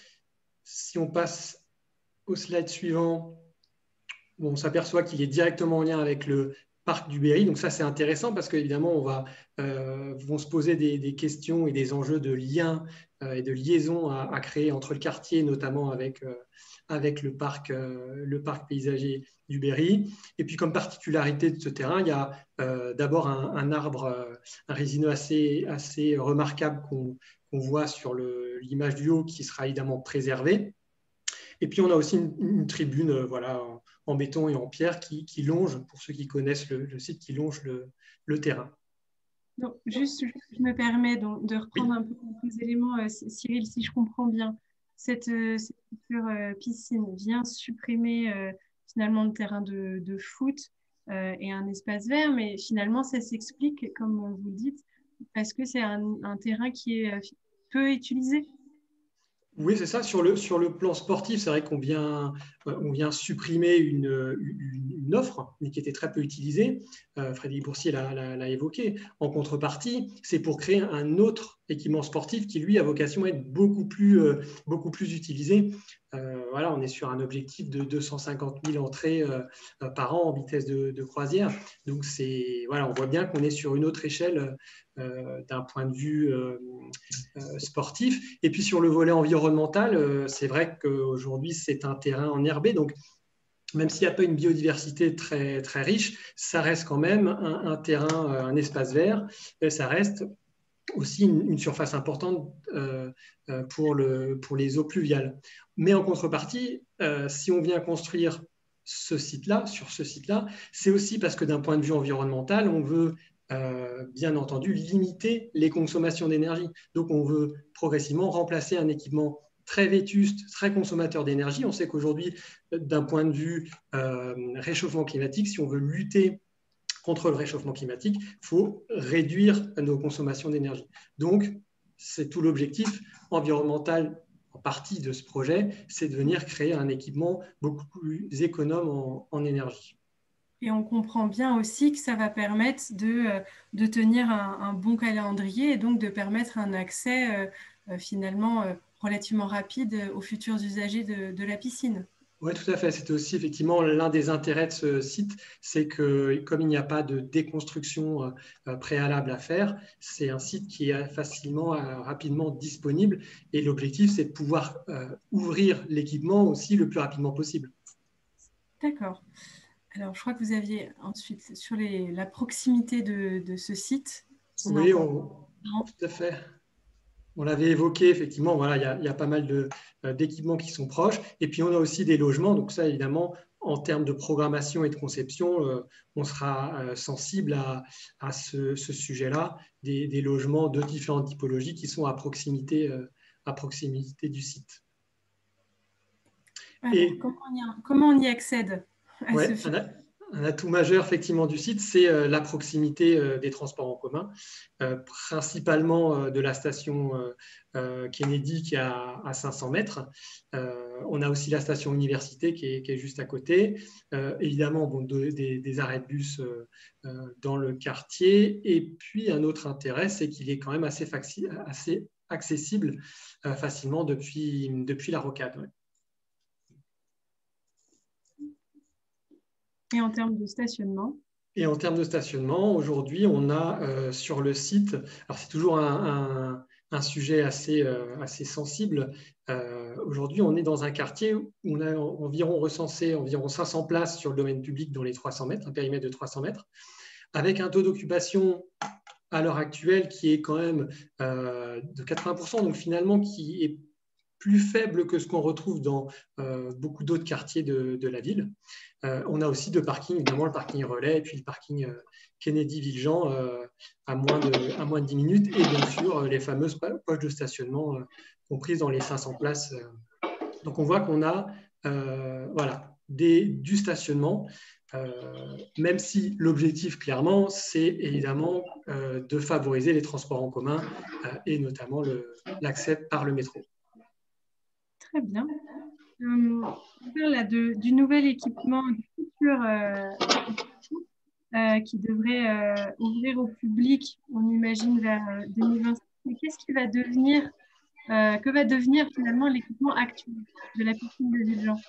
Si on passe au slide suivant, bon, on s'aperçoit qu'il est directement en lien avec le parc du Berry. Donc ça, c'est intéressant parce qu'évidemment, on va euh, vont se poser des, des questions et des enjeux de lien euh, et de liaison à, à créer entre le quartier, notamment avec, euh, avec le, parc, euh, le parc paysager du Berry. Et puis, comme particularité de ce terrain, il y a euh, d'abord un, un arbre, euh, un résineux assez, assez remarquable qu'on qu'on voit sur l'image du haut qui sera évidemment préservée. Et puis on a aussi une, une tribune euh, voilà, en, en béton et en pierre qui, qui longe, pour ceux qui connaissent le, le site, qui longe le, le terrain. Donc, juste, je me permets donc, de reprendre un peu quelques éléments. Euh, Cyril, si je comprends bien, cette, euh, cette future euh, piscine vient supprimer euh, finalement le terrain de, de foot euh, et un espace vert, mais finalement ça s'explique, comme vous le dites, parce que c'est un, un terrain qui est euh, peu utilisé. Oui, c'est ça. Sur le, sur le plan sportif, c'est vrai qu'on vient, on vient supprimer une, une, une offre qui était très peu utilisée. Euh, Frédéric Boursier l'a évoqué. En contrepartie, c'est pour créer un autre équipement sportif qui, lui, a vocation à être beaucoup plus, euh, beaucoup plus utilisé. Euh, voilà, on est sur un objectif de deux cent cinquante mille entrées euh, par an en vitesse de, de croisière. Donc, c'est, voilà, on voit bien qu'on est sur une autre échelle euh, d'un point de vue euh, euh, sportif. Et puis, sur le volet environnemental, euh, c'est vrai qu'aujourd'hui, c'est un terrain enherbé. Donc, même s'il n'y a pas une biodiversité très, très riche, ça reste quand même un, un terrain, un espace vert. Et ça reste aussi une, une surface importante euh, pour, le, pour les eaux pluviales. Mais en contrepartie, euh, si on vient construire ce site-là, sur ce site-là, c'est aussi parce que d'un point de vue environnemental, on veut euh, bien entendu limiter les consommations d'énergie. Donc on veut progressivement remplacer un équipement très vétuste, très consommateur d'énergie. On sait qu'aujourd'hui, d'un point de vue euh, réchauffement climatique, si on veut lutter contre le réchauffement climatique, il faut réduire nos consommations d'énergie. Donc, c'est tout l'objectif environnemental en partie de ce projet, c'est de venir créer un équipement beaucoup plus économe en, en énergie. Et on comprend bien aussi que ça va permettre de, de tenir un, un bon calendrier et donc de permettre un accès euh, finalement euh, relativement rapide aux futurs usagers de, de la piscine. Oui, tout à fait. C'était aussi effectivement l'un des intérêts de ce site, c'est que comme il n'y a pas de déconstruction préalable à faire, c'est un site qui est facilement, rapidement disponible. Et l'objectif, c'est de pouvoir ouvrir l'équipement aussi le plus rapidement possible. D'accord. Alors, je crois que vous aviez ensuite sur les, la proximité de, de ce site. On oui, on, tout à fait. On l'avait évoqué, effectivement, voilà, il y a, il y a pas mal d'équipements qui sont proches. Et puis, on a aussi des logements. Donc ça, évidemment, en termes de programmation et de conception, euh, on sera euh, sensible à, à ce, ce sujet-là, des, des logements de différentes typologies qui sont à proximité, euh, à proximité du site. Alors, Et, comment, on y, comment on y accède à ouais, ce un, un atout majeur effectivement du site, c'est euh, la proximité euh, des transports en commun, euh, principalement euh, de la station euh, euh, Kennedy qui est à, à cinq cents mètres. Euh, on a aussi la station Université qui est, qui est juste à côté. Euh, évidemment, bon, de, des, des arrêts de bus euh, euh, dans le quartier. Et puis un autre intérêt, c'est qu'il est quand même assez, assez accessible euh, facilement depuis, depuis la rocade. Ouais. Et en termes de stationnement? Et en termes de stationnement, aujourd'hui, on a euh, sur le site, alors c'est toujours un, un, un sujet assez, euh, assez sensible, euh, aujourd'hui on est dans un quartier où on a environ recensé environ cinq cents places sur le domaine public dans les trois cents mètres, un périmètre de trois cents mètres, avec un taux d'occupation à l'heure actuelle qui est quand même euh, de quatre-vingts pour cent, donc finalement qui est plus faible que ce qu'on retrouve dans euh, beaucoup d'autres quartiers de, de la ville. Euh, on a aussi deux parkings, évidemment le parking Relais et puis le parking euh, Kennedy-Villejean euh, à, moins de, à moins de dix minutes, et bien sûr les fameuses poches de stationnement euh, comprises dans les cinq cents places. Donc on voit qu'on a euh, voilà, des, du stationnement, euh, même si l'objectif clairement c'est évidemment euh, de favoriser les transports en commun euh, et notamment l'accès par le métro. Très bien. Euh, on parle là de, du nouvel équipement, du futur euh, euh, qui devrait euh, ouvrir au public, on imagine vers euh, deux mille vingt-cinq. Mais qu'est-ce qui va devenir, euh, que va devenir finalement l'équipement actuel de la piscine de Villejean?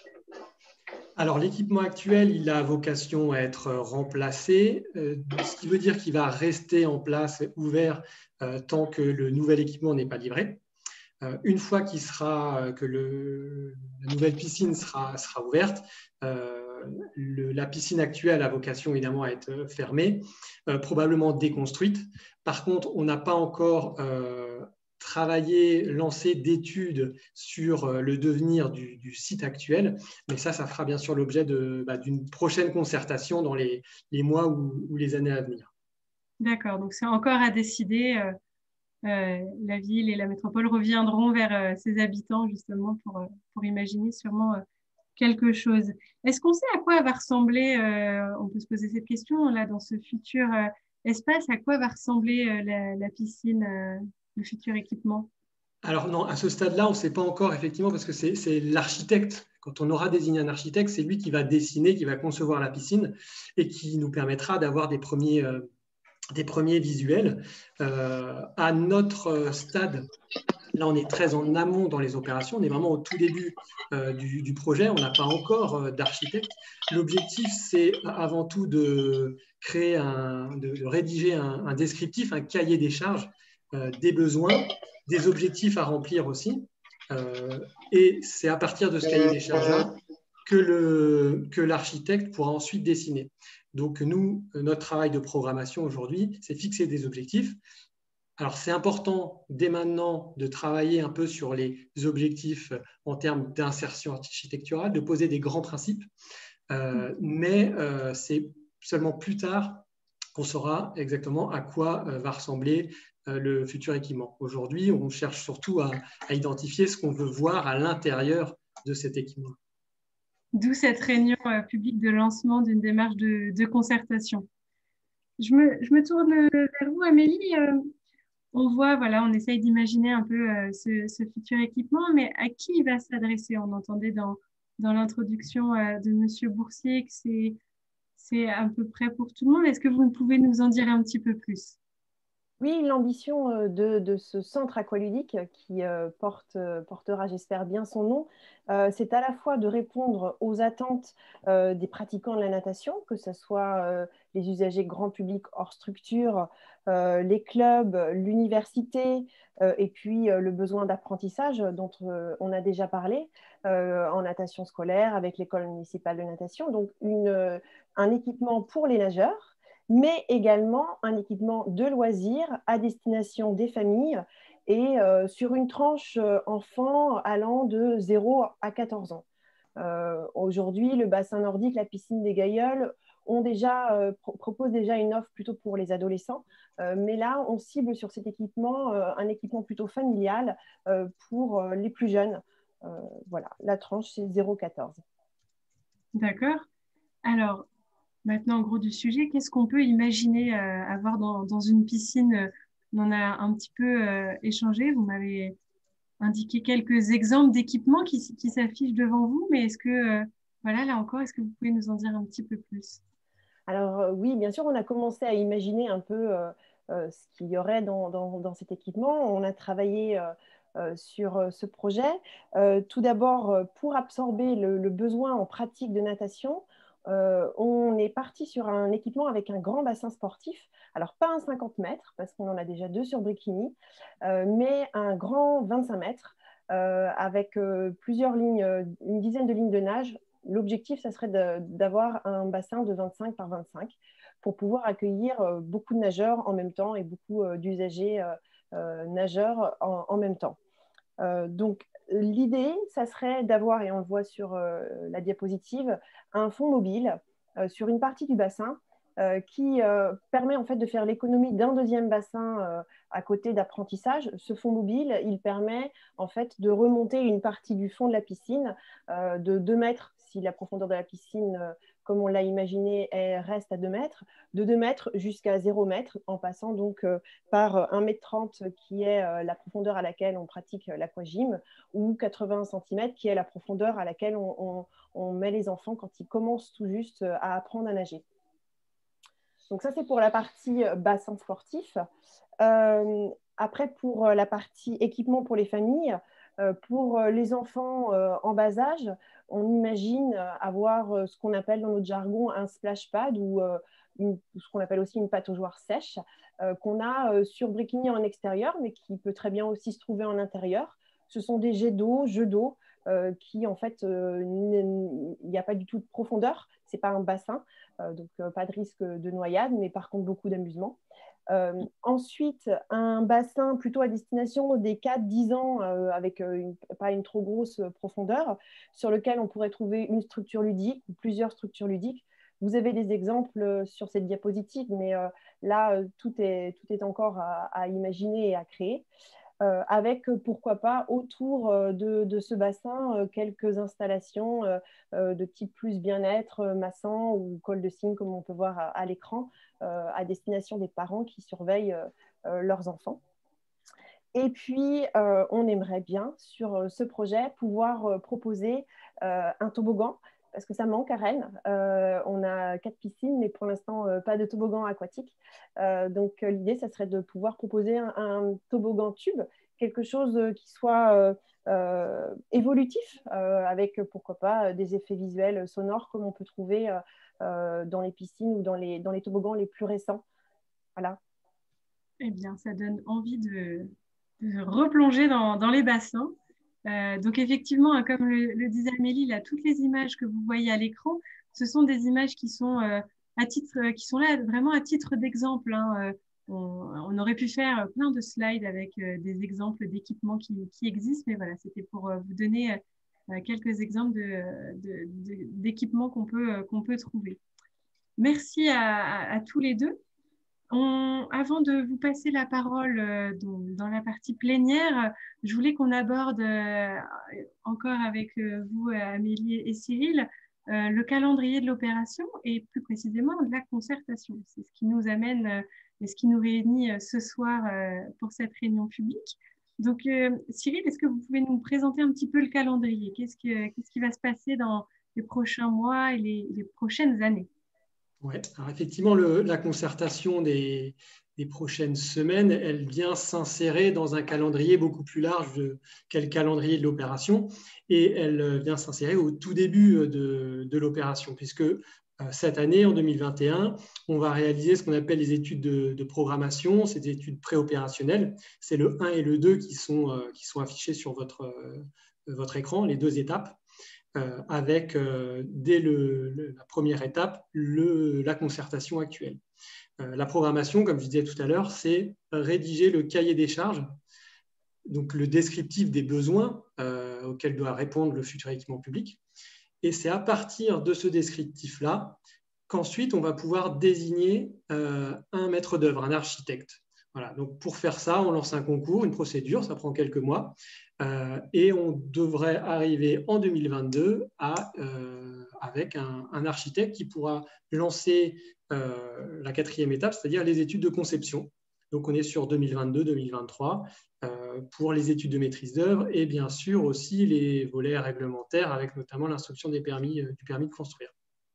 Alors l'équipement actuel, il a vocation à être remplacé, euh, ce qui veut dire qu'il va rester en place, ouvert, euh, tant que le nouvel équipement n'est pas livré. Euh, une fois qu'il sera, que le, la nouvelle piscine sera, sera ouverte, euh, le, la piscine actuelle a vocation évidemment à être fermée, euh, probablement déconstruite. Par contre, on n'a pas encore euh, travaillé, lancé d'études sur le devenir du, du site actuel, mais ça, ça fera bien sûr l'objet de, bah, d'une prochaine concertation dans les, les mois ou, ou les années à venir. D'accord, donc c'est encore à décider. Euh... Euh, la ville et la métropole reviendront vers euh, ses habitants justement pour, euh, pour imaginer sûrement euh, quelque chose. Est-ce qu'on sait à quoi va ressembler, euh, on peut se poser cette question là dans ce futur euh, espace, à quoi va ressembler euh, la, la piscine, euh, le futur équipement? Alors non, à ce stade-là, on ne sait pas encore effectivement parce que c'est, c'est l'architecte. Quand on aura désigné un architecte, c'est lui qui va dessiner, qui va concevoir la piscine et qui nous permettra d'avoir des premiers, euh, des premiers visuels. Euh, à notre stade, là, on est très en amont dans les opérations. On est vraiment au tout début euh, du, du projet. On n'a pas encore euh, d'architecte. L'objectif, c'est avant tout de créer un, de, de rédiger un, un descriptif, un cahier des charges, euh, des besoins, des objectifs à remplir aussi. Euh, et c'est à partir de ce cahier des charges-là que, le, que l'architecte pourra ensuite dessiner. Donc, nous, notre travail de programmation aujourd'hui, c'est fixer des objectifs. Alors, c'est important dès maintenant de travailler un peu sur les objectifs en termes d'insertion architecturale, de poser des grands principes, euh, mais euh, c'est seulement plus tard qu'on saura exactement à quoi euh, va ressembler euh, le futur équipement. Aujourd'hui, on cherche surtout à, à identifier ce qu'on veut voir à l'intérieur de cet équipement. D'où cette réunion euh, publique de lancement d'une démarche de, de concertation. Je me, je me tourne vers vous, Amélie. Euh, on voit, voilà, on essaye d'imaginer un peu euh, ce, ce futur équipement, mais à qui il va s'adresser? On entendait dans, dans l'introduction euh, de Monsieur Boursier que c'est, c'est à peu près pour tout le monde. Est-ce que vous pouvez nous en dire un petit peu plus? Oui, l'ambition de, de ce centre aqualudique qui euh, porte, euh, portera, j'espère bien, son nom, euh, c'est à la fois de répondre aux attentes euh, des pratiquants de la natation, que ce soit euh, les usagers grand public hors structure, euh, les clubs, l'université, euh, et puis euh, le besoin d'apprentissage dont euh, on a déjà parlé euh, en natation scolaire avec l'école municipale de natation. Donc, une, euh, un équipement pour les nageurs, mais également un équipement de loisirs à destination des familles et euh, sur une tranche euh, enfants allant de zéro à quatorze ans. Euh, aujourd'hui, le bassin nordique, la piscine des Gailleuls ont déjà, euh, pro proposent déjà une offre plutôt pour les adolescents, euh, mais là, on cible sur cet équipement euh, un équipement plutôt familial euh, pour euh, les plus jeunes. Euh, voilà, la tranche, c'est zéro virgule quatorze. D'accord. Alors, maintenant, en gros du sujet, qu'est-ce qu'on peut imaginer euh, avoir dans, dans une piscine? On en a un petit peu euh, échangé. Vous m'avez indiqué quelques exemples d'équipements qui, qui s'affichent devant vous, mais est-ce que, euh, voilà, là encore, est-ce que vous pouvez nous en dire un petit peu plus? Alors euh, oui, bien sûr, on a commencé à imaginer un peu euh, euh, ce qu'il y aurait dans, dans, dans cet équipement. On a travaillé euh, euh, sur euh, ce projet. Euh, tout d'abord, euh, pour absorber le, le besoin en pratique de natation, euh, on est parti sur un équipement avec un grand bassin sportif. Alors pas un cinquante mètres, parce qu'on en a déjà deux sur Bricquigny, euh, mais un grand vingt-cinq mètres. Euh, avec euh, plusieurs lignes, une dizaine de lignes de nage. L'objectif, ça serait d'avoir un bassin de vingt-cinq par vingt-cinq pour pouvoir accueillir euh, beaucoup de nageurs en même temps et beaucoup euh, d'usagers euh, euh, nageurs en, en, même temps. Euh, donc, l'idée, ça serait d'avoir, et on le voit sur euh, la diapositive, un fond mobile euh, sur une partie du bassin euh, qui euh, permet en fait de faire l'économie d'un deuxième bassin euh, à côté d'apprentissage. Ce fond mobile, il permet en fait de remonter une partie du fond de la piscine euh, de deux mètres si la profondeur de la piscine, euh, comme on l'a imaginé, elle reste à deux mètres, de deux mètres jusqu'à zéro mètre, en passant donc euh, par un mètre trente qui est euh, la profondeur à laquelle on pratique l'aquagym, ou quatre-vingts centimètres qui est la profondeur à laquelle on, on, on met les enfants quand ils commencent tout juste à apprendre à nager. Donc ça, c'est pour la partie bassin sportif. Euh, après, pour la partie équipement pour les familles, euh, pour les enfants euh, en bas âge, on imagine avoir ce qu'on appelle dans notre jargon un splash pad ou euh, une, ce qu'on appelle aussi une pataugeoire sèche euh, qu'on a euh, sur Bricquigny en extérieur, mais qui peut très bien aussi se trouver en intérieur. Ce sont des jets d'eau, jeux d'eau, euh, qui en fait, euh, il n'y a pas du tout de profondeur, ce n'est pas un bassin, euh, donc euh, pas de risque de noyade, mais par contre beaucoup d'amusement. Euh, ensuite, un bassin plutôt à destination des quatre dix ans euh, avec euh, une, pas une trop grosse profondeur sur lequel on pourrait trouver une structure ludique ou plusieurs structures ludiques. Vous avez des exemples sur cette diapositive, mais euh, là, euh, tout, est, tout est encore à, à imaginer et à créer. Euh, avec, pourquoi pas, autour euh, de, de ce bassin, euh, quelques installations euh, euh, de type plus bien-être, euh, massant ou col de cygne, comme on peut voir à, à l'écran, euh, à destination des parents qui surveillent euh, euh, leurs enfants. Et puis, euh, on aimerait bien, sur ce projet, pouvoir euh, proposer euh, un toboggan, parce que ça manque à Rennes. Euh, on a quatre piscines, mais pour l'instant, euh, pas de toboggan aquatique. Euh, donc, euh, l'idée, ça serait de pouvoir proposer un, un toboggan tube, quelque chose euh, qui soit euh, euh, évolutif, euh, avec, pourquoi pas, des effets visuels sonores, comme on peut trouver euh, euh, dans les piscines ou dans les, dans les toboggans les plus récents. Voilà. Eh bien, ça donne envie de, de replonger dans, dans les bassins. Euh, donc effectivement, hein, comme le, le disait Amélie, là, toutes les images que vous voyez à l'écran, ce sont des images qui sont, euh, à titre, euh, qui sont là vraiment à titre d'exemple. Hein. On, on aurait pu faire plein de slides avec euh, des exemples d'équipements qui, qui existent, mais voilà, c'était pour euh, vous donner euh, quelques exemples de, de, de, d'équipements qu'on peut, euh, qu'on peut trouver. Merci à, à, à tous les deux. On, avant de vous passer la parole euh, dans, dans la partie plénière, je voulais qu'on aborde euh, encore avec euh, vous, Amélie et Cyril, euh, le calendrier de l'opération et plus précisément de la concertation. C'est ce qui nous amène euh, et ce qui nous réunit euh, ce soir euh, pour cette réunion publique. Donc, euh, Cyril, est-ce que vous pouvez nous présenter un petit peu le calendrier? Qu'est-ce que, qu'est-ce qui va se passer dans les prochains mois et les, les prochaines années? Oui, alors effectivement, le, la concertation des, des prochaines semaines, elle vient s'insérer dans un calendrier beaucoup plus large qu'est le calendrier de l'opération, et elle vient s'insérer au tout début de, de l'opération, puisque euh, cette année, en deux mille vingt et un, on va réaliser ce qu'on appelle les études de, de programmation, ces études préopérationnelles. C'est le un et le deux qui sont, euh, qui sont affichés sur votre, euh, votre écran, les deux étapes. Euh, avec, euh, dès le, le, la première étape, le, la concertation actuelle. Euh, la programmation, comme je disais tout à l'heure, c'est rédiger le cahier des charges, donc le descriptif des besoins euh, auxquels doit répondre le futur équipement public. Et c'est à partir de ce descriptif-là qu'ensuite, on va pouvoir désigner euh, un maître d'œuvre, un architecte. Voilà, donc pour faire ça, on lance un concours, une procédure, ça prend quelques mois, euh, et on devrait arriver en deux mille vingt-deux à, euh, avec un, un architecte qui pourra lancer euh, la quatrième étape, c'est-à-dire les études de conception. Donc on est sur deux mille vingt-deux deux mille vingt-trois euh, pour les études de maîtrise d'œuvre et bien sûr aussi les volets réglementaires avec notamment l'instruction des permis, euh, du permis de construire.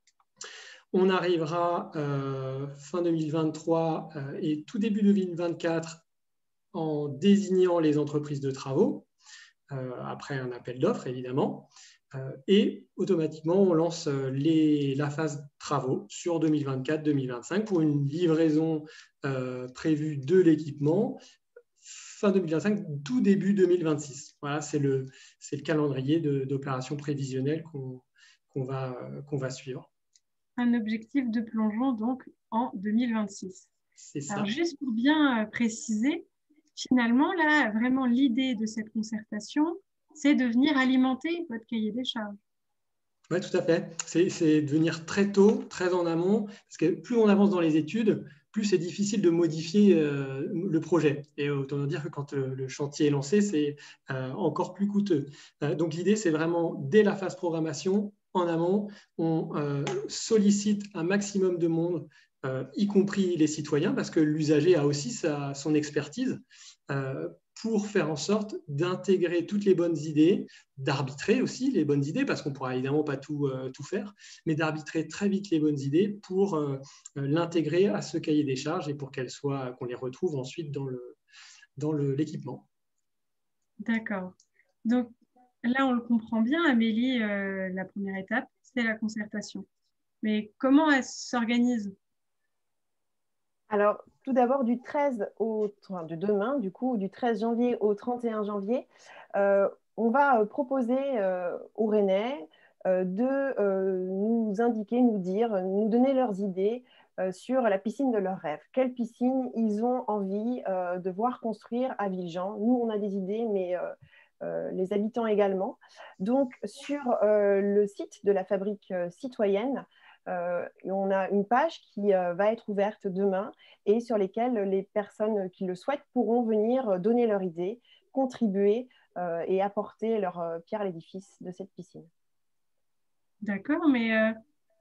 On arrivera euh, fin deux mille vingt-trois euh, et tout début deux mille vingt-quatre en désignant les entreprises de travaux, euh, après un appel d'offres évidemment, euh, et automatiquement on lance les, la phase travaux sur deux mille vingt-quatre deux mille vingt-cinq pour une livraison euh, prévue de l'équipement fin deux mille vingt-cinq, tout début deux mille vingt-six. Voilà, c'est le, c'est le calendrier d'opérations prévisionnelles qu'on qu'on va, qu'on va suivre. Un objectif de plongeon donc en deux mille vingt-six. C'est ça. Alors juste pour bien préciser, finalement là vraiment l'idée de cette concertation, c'est de venir alimenter votre cahier des charges. Oui, tout à fait. C'est de venir très tôt, très en amont, parce que plus on avance dans les études, plus c'est difficile de modifier euh, le projet. Et autant dire que quand euh, le chantier est lancé, c'est euh, encore plus coûteux. Euh, donc l'idée, c'est vraiment, dès la phase programmation, en amont, on euh, sollicite un maximum de monde, euh, y compris les citoyens, parce que l'usager a aussi sa, son expertise, euh, pour faire en sorte d'intégrer toutes les bonnes idées, d'arbitrer aussi les bonnes idées, parce qu'on ne pourra évidemment pas tout, euh, tout faire, mais d'arbitrer très vite les bonnes idées pour euh, l'intégrer à ce cahier des charges et pour qu'elles soient, qu'on les retrouve ensuite dans le, dans le, l'équipement. D'accord. Donc là, on le comprend bien, Amélie, euh, la première étape, c'est la concertation. Mais comment elle s'organise ? Alors, tout d'abord, du treize au, enfin, de demain, du coup, du treize janvier au trente et un janvier, euh, on va proposer euh, aux Rennais euh, de euh, nous indiquer, nous dire, nous donner leurs idées euh, sur la piscine de leurs rêves. Quelle piscine ils ont envie euh, de voir construire à Villejean. Nous, on a des idées, mais euh, euh, les habitants également. Donc, sur euh, le site de la Fabrique euh, citoyenne, Euh, on a une page qui euh, va être ouverte demain et sur lesquelles les personnes qui le souhaitent pourront venir donner leur idée, contribuer euh, et apporter leur euh, pierre à l'édifice de cette piscine. D'accord, mais euh,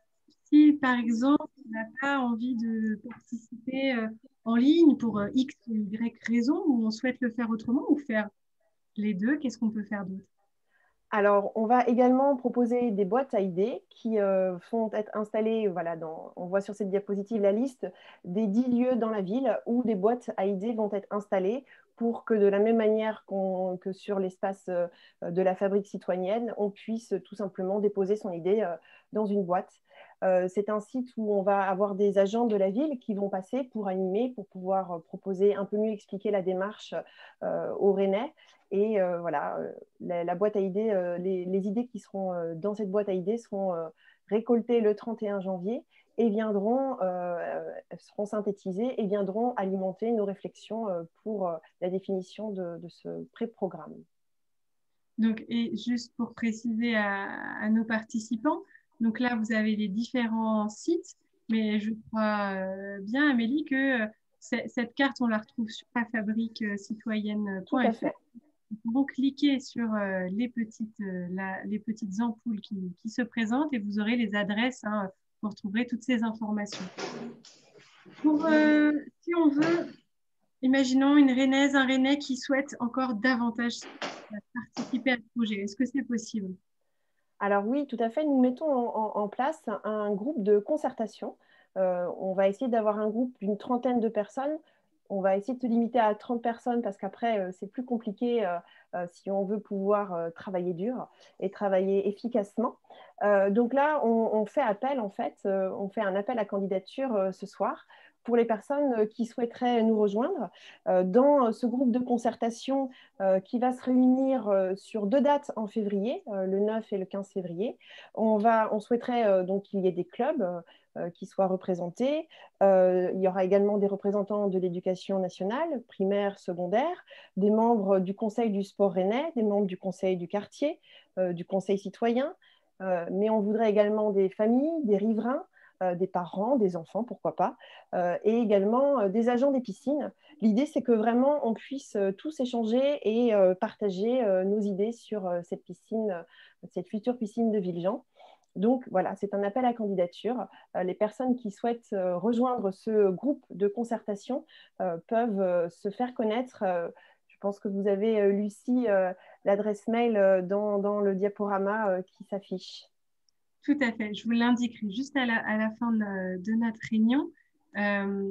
si par exemple on n'a pas envie de participer euh, en ligne pour euh, X ou Y raison, ou on souhaite le faire autrement ou faire les deux, qu'est-ce qu'on peut faire d'autre ? Alors, on va également proposer des boîtes à idées qui euh, font être installées, voilà, dans, on voit sur cette diapositive la liste des dix lieux dans la ville où des boîtes à idées vont être installées pour que de la même manière qu'on, que sur l'espace euh, de la Fabrique citoyenne, on puisse tout simplement déposer son idée euh, dans une boîte. Euh, c'est un site où on va avoir des agents de la ville qui vont passer pour animer, pour pouvoir proposer, un peu mieux expliquer la démarche euh, aux Rennais. Et euh, voilà, la, la boîte à idées, euh, les, les idées qui seront euh, dans cette boîte à idées seront euh, récoltées le trente et un janvier et viendront, euh, seront synthétisées et viendront alimenter nos réflexions euh, pour euh, la définition de, de ce pré-programme. Donc, et juste pour préciser à, à nos participants, donc là, vous avez les différents sites, mais je crois euh, bien, Amélie, que euh, cette carte, on la retrouve sur la fabrique citoyenne point F R. Vous pouvez cliquer sur euh, les, petites, euh, la, les petites ampoules qui, qui se présentent et vous aurez les adresses, hein, vous retrouverez toutes ces informations. Pour, euh, si on veut, imaginons une Rennaise, un Rennais qui souhaite encore davantage participer à ce projet. Est-ce que c'est possible ? Alors oui, tout à fait. Nous mettons en, en, en place un groupe de concertation. Euh, on va essayer d'avoir un groupe d'une trentaine de personnes. On va essayer de se limiter à trente personnes parce qu'après, euh, c'est plus compliqué euh, euh, si on veut pouvoir euh, travailler dur et travailler efficacement. Euh, donc là, on, on fait appel, en fait, euh, on fait un appel à candidature euh, ce soir pour les personnes qui souhaiteraient nous rejoindre euh, dans ce groupe de concertation euh, qui va se réunir euh, sur deux dates en février, euh, le neuf et le quinze février. On, va, on souhaiterait euh, donc qu'il y ait des clubs euh, qui soient représentés. Euh, il y aura également des représentants de l'éducation nationale, primaire, secondaire, des membres du Conseil du sport rennais, des membres du Conseil du quartier, euh, du Conseil citoyen, euh, mais on voudrait également des familles, des riverains, euh, des parents, des enfants, pourquoi pas, euh, et également euh, des agents des piscines. L'idée, c'est que vraiment on puisse euh, tous échanger et euh, partager euh, nos idées sur euh, cette piscine, euh, cette future piscine de Villejean. Donc voilà, c'est un appel à candidature. Euh, les personnes qui souhaitent euh, rejoindre ce groupe de concertation euh, peuvent euh, se faire connaître. Euh, je pense que vous avez, euh, Lucie, euh, l'adresse mail euh, dans, dans le diaporama euh, qui s'affiche. Tout à fait. Je vous l'indiquerai juste à la, à la fin de, de notre réunion. Euh,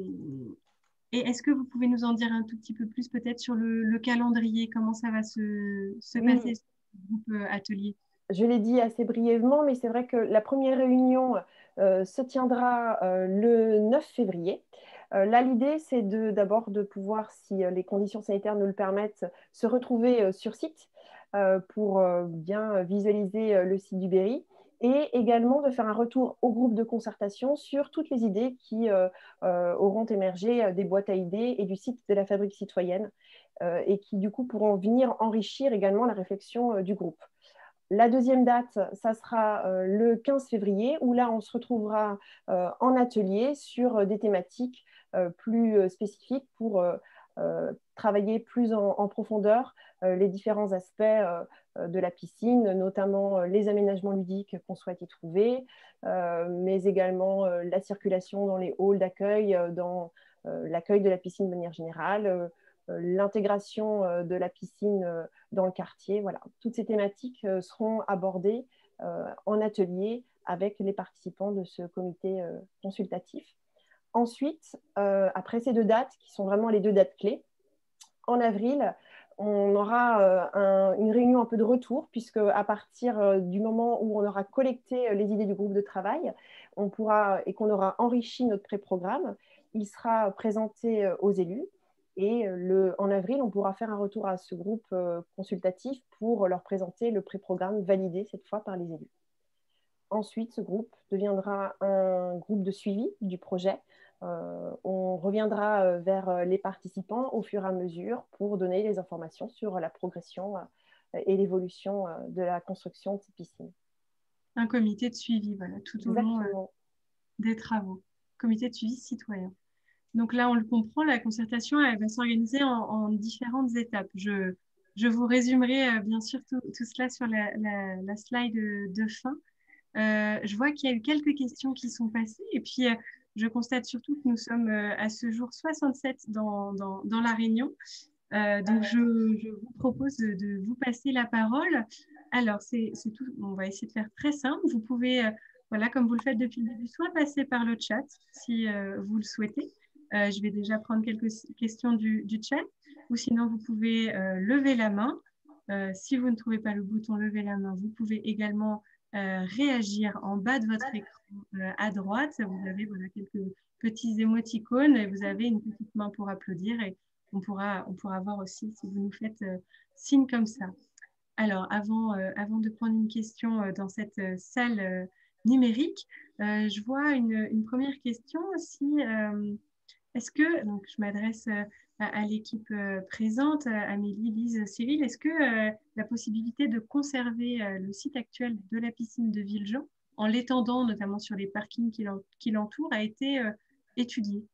et est-ce que vous pouvez nous en dire un tout petit peu plus peut-être sur le, le calendrier, comment ça va se, se Oui. passer, ce groupe euh, atelier? Je l'ai dit assez brièvement, mais c'est vrai que la première réunion euh, se tiendra euh, le neuf février. Euh, là, l'idée, c'est de, d'abord de pouvoir, si euh, les conditions sanitaires nous le permettent, se retrouver euh, sur site euh, pour euh, bien visualiser euh, le site du Berry et également de faire un retour au groupe de concertation sur toutes les idées qui euh, euh, auront émergé euh, des boîtes à idées et du site de la Fabrique citoyenne euh, et qui, du coup, pourront venir enrichir également la réflexion euh, du groupe. La deuxième date, ça sera euh, le quinze février, où là, on se retrouvera euh, en atelier sur euh, des thématiques euh, plus euh, spécifiques pour euh, euh, travailler plus en, en profondeur euh, les différents aspects euh, de la piscine, notamment euh, les aménagements ludiques qu'on souhaite y trouver, euh, mais également euh, la circulation dans les halls d'accueil, euh, dans euh, l'accueil de la piscine de manière générale, euh, l'intégration euh, de la piscine euh, dans le quartier. Voilà. Toutes ces thématiques euh, seront abordées euh, en atelier avec les participants de ce comité euh, consultatif. Ensuite, euh, après ces deux dates, qui sont vraiment les deux dates clés, en avril, on aura euh, un, une réunion un peu de retour, puisque à partir euh, du moment où on aura collecté euh, les idées du groupe de travail, on pourra, et qu'on aura enrichi notre pré-programme, il sera présenté euh, aux élus. Et le, en avril, on pourra faire un retour à ce groupe euh, consultatif pour leur présenter le pré-programme validé cette fois par les élus. Ensuite, ce groupe deviendra un groupe de suivi du projet. Euh, on reviendra euh, vers les participants au fur et à mesure pour donner les informations sur la progression euh, et l'évolution euh, de la construction de ces piscines. Un comité de suivi, voilà, tout au long euh, des travaux. Comité de suivi citoyen. Donc là, on le comprend, la concertation, elle va s'organiser en, en différentes étapes. Je, je vous résumerai euh, bien sûr tout, tout cela sur la, la, la slide de, de fin. Euh, je vois qu'il y a eu quelques questions qui sont passées et puis euh, je constate surtout que nous sommes euh, à ce jour soixante-sept dans, dans, dans la réunion. Euh, donc, je, je vous propose de, de vous passer la parole. Alors, c'est tout. On va essayer de faire très simple. Vous pouvez, euh, voilà, comme vous le faites depuis le début, soit passer par le chat si euh, vous le souhaitez. Euh, je vais déjà prendre quelques questions du, du chat, ou sinon vous pouvez euh, lever la main. Euh, si vous ne trouvez pas le bouton lever la main, vous pouvez également euh, réagir en bas de votre écran euh, à droite. Vous avez voilà, quelques petits émoticônes et vous avez une petite main pour applaudir et on pourra, on pourra voir aussi si vous nous faites euh, signe comme ça. Alors, avant, euh, avant de prendre une question euh, dans cette euh, salle euh, numérique, euh, je vois une, une première question aussi. Euh, Est-ce que, donc je m'adresse euh, à, à l'équipe euh, présente, Amélie, Lise, Cyril, est-ce que euh, la possibilité de conserver euh, le site actuel de la piscine de Villejean, en l'étendant notamment sur les parkings qui l'entourent, a été euh, étudiée?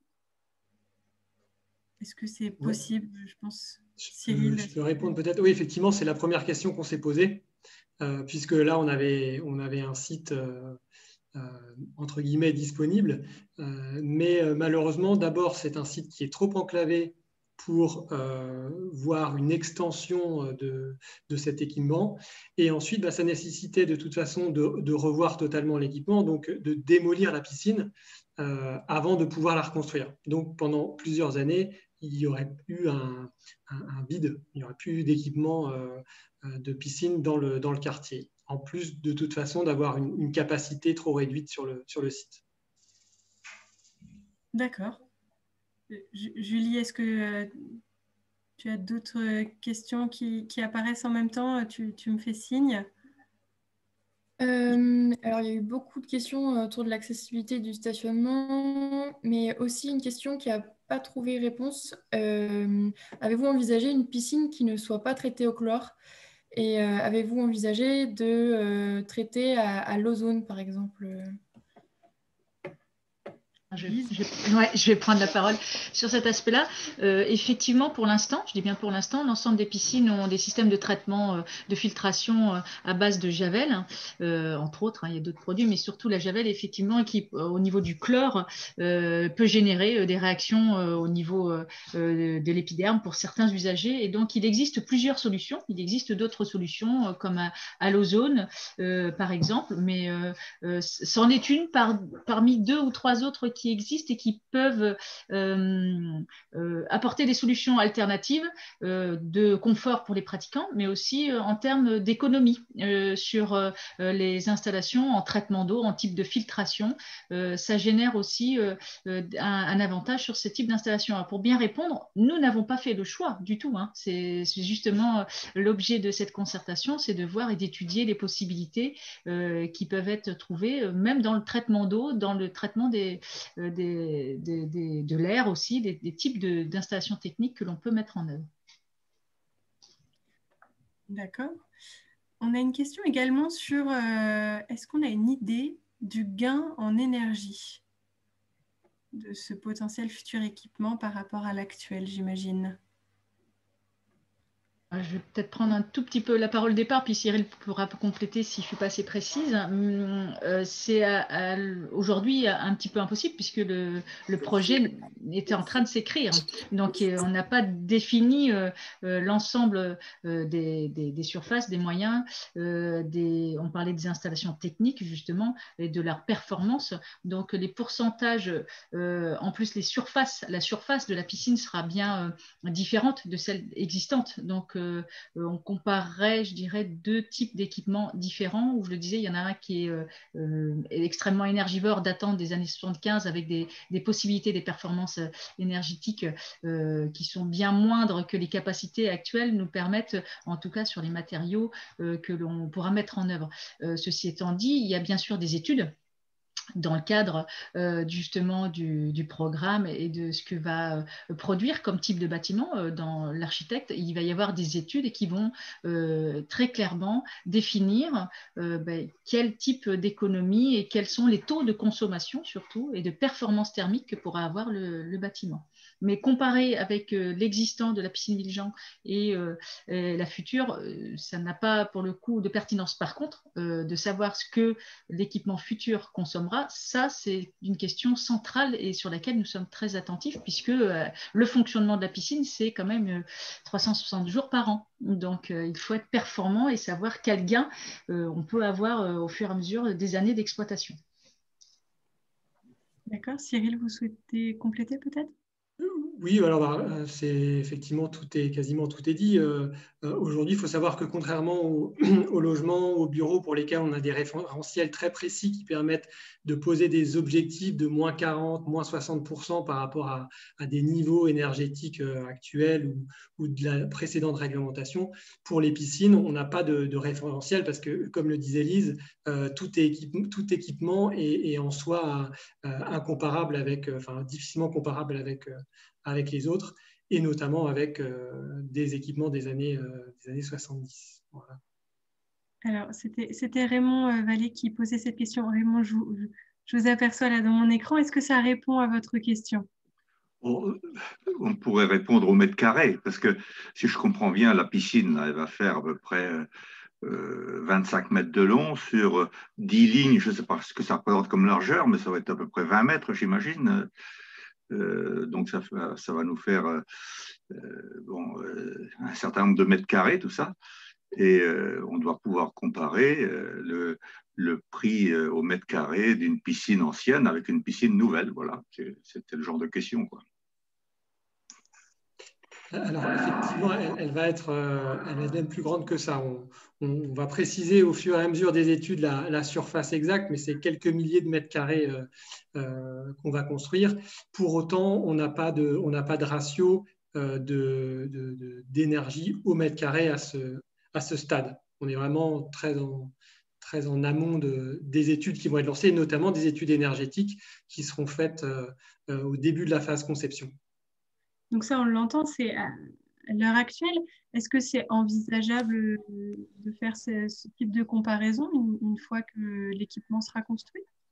Est-ce que c'est possible, ouais. Je pense, Cyril? Je peux, je peux répondre peut-être. Oui, effectivement, c'est la première question qu'on s'est posée, euh, puisque là, on avait, on avait un site... Euh, Euh, entre guillemets disponible, euh, mais euh, malheureusement d'abord c'est un site qui est trop enclavé pour euh, voir une extension de, de cet équipement et ensuite bah, ça nécessitait de toute façon de, de revoir totalement l'équipement, donc de démolir la piscine euh, avant de pouvoir la reconstruire. Donc pendant plusieurs années il y aurait eu un, un, un vide, il n'y aurait plus d'équipement euh, de piscine dans le, dans le quartier, en plus de toute façon d'avoir une, une capacité trop réduite sur le, sur le site. D'accord. Julie, est-ce que euh, tu as d'autres questions qui, qui apparaissent en même temps? Tu, tu me fais signe. Euh, alors, il y a eu beaucoup de questions autour de l'accessibilité du stationnement, mais aussi une question qui n'a pas trouvé réponse. Euh, avez-vous envisagé une piscine qui ne soit pas traitée au chlore? Et euh, avez-vous envisagé de euh, traiter à, à l'ozone, par exemple? Je, je, ouais, je vais prendre la parole sur cet aspect-là. Euh, effectivement, pour l'instant, je dis bien pour l'instant, l'ensemble des piscines ont des systèmes de traitement, euh, de filtration euh, à base de javel, euh, entre autres. Hein, il y a d'autres produits, mais surtout la javel, effectivement, qui, euh, au niveau du chlore, euh, peut générer euh, des réactions euh, au niveau euh, de l'épiderme pour certains usagers. Et donc, il existe plusieurs solutions. Il existe d'autres solutions, euh, comme à, à l'ozone, euh, par exemple, mais euh, euh, c'en est une par, parmi deux ou trois autres qui existent et qui peuvent euh, euh, apporter des solutions alternatives euh, de confort pour les pratiquants, mais aussi euh, en termes d'économie euh, sur euh, les installations en traitement d'eau, en type de filtration. Euh, ça génère aussi euh, un, un avantage sur ce type d'installation. Pour bien répondre, nous n'avons pas fait le choix du tout. Hein. C'est justement l'objet de cette concertation, c'est de voir et d'étudier les possibilités euh, qui peuvent être trouvées, même dans le traitement d'eau, dans le traitement des, euh, des, des, des, de l'air aussi, des, des types d'installations techniques que l'on peut mettre en œuvre. D'accord. On a une question également sur euh, est-ce qu'on a une idée du gain en énergie de ce potentiel futur équipement par rapport à l'actuel, j'imagine? Je vais peut-être prendre un tout petit peu la parole au départ, puis Cyril pourra compléter si je ne suis pas assez précise. Euh, c'est aujourd'hui un petit peu impossible puisque le, le projet était en train de s'écrire. Donc, on n'a pas défini euh, l'ensemble euh, des, des, des surfaces, des moyens. Euh, des, on parlait des installations techniques, justement, et de leur performance. Donc, les pourcentages, euh, en plus, les surfaces, la surface de la piscine sera bien euh, différente de celle existante. Donc, Euh, on comparerait, je dirais, deux types d'équipements différents, où je le disais, il y en a un qui est euh, extrêmement énergivore, datant des années soixante-quinze, avec des, des possibilités, des performances énergétiques euh, qui sont bien moindres que les capacités actuelles nous permettent, en tout cas sur les matériaux euh, que l'on pourra mettre en œuvre. Euh, ceci étant dit, il y a bien sûr des études dans le cadre euh, justement du, du programme et de ce que va euh, produire comme type de bâtiment euh, dans l'architecte, il va y avoir des études qui vont euh, très clairement définir euh, ben, quel type d'économie et quels sont les taux de consommation surtout et de performance thermique que pourra avoir le, le bâtiment. Mais comparé avec euh, l'existant de la piscine Villejean et, euh, et la future, euh, ça n'a pas pour le coup de pertinence. Par contre, euh, de savoir ce que l'équipement futur consommera, ça c'est une question centrale et sur laquelle nous sommes très attentifs puisque euh, le fonctionnement de la piscine, c'est quand même euh, trois cent soixante jours par an. Donc euh, il faut être performant et savoir quel gain euh, on peut avoir euh, au fur et à mesure des années d'exploitation. D'accord. Cyril, vous souhaitez compléter peut-être? Oui, alors c'est effectivement tout est quasiment tout est dit. Euh, Aujourd'hui, il faut savoir que contrairement au, au logement, aux bureaux pour lesquels on a des référentiels très précis qui permettent de poser des objectifs de moins quarante, moins soixante pour cent par rapport à, à des niveaux énergétiques actuels ou, ou de la précédente réglementation, pour les piscines, on n'a pas de, de référentiel parce que, comme le disait Lise, euh, tout, est équipe, tout équipement est, est en soi euh, incomparable avec, enfin difficilement comparable avec euh, avec les autres, et notamment avec euh, des équipements des années, euh, des années soixante-dix. Voilà. Alors, c'était Raymond euh, Vallée qui posait cette question. Raymond, je vous, je vous aperçois là dans mon écran. Est-ce que ça répond à votre question? On pourrait répondre au mètre carré, parce que si je comprends bien, la piscine, elle va faire à peu près euh, vingt-cinq mètres de long sur dix lignes. Je ne sais pas ce que ça représente comme largeur, mais ça va être à peu près vingt mètres, j'imagine. Euh, donc ça, ça va nous faire euh, bon, euh, un certain nombre de mètres carrés, tout ça. Et euh, on doit pouvoir comparer euh, le, le prix euh, au mètre carré d'une piscine ancienne avec une piscine nouvelle. Voilà, c'était le genre de question, quoi. Alors effectivement, elle, elle, va être, euh, elle va être même plus grande que ça. On, on, va préciser au fur et à mesure des études la, la surface exacte, mais c'est quelques milliers de mètres carrés euh, euh, qu'on va construire. Pour autant, on n'a pas de, on n'a pas de ratio euh, de, de, de, d'énergie au mètre carré à ce, à ce stade. On est vraiment très en, très en amont de, des études qui vont être lancées, notamment des études énergétiques qui seront faites euh, euh, au début de la phase conception. Donc ça, on l'entend, c'est à l'heure actuelle. Est-ce que c'est envisageable de faire ce, ce type de comparaison une, une fois que l'équipement sera construit?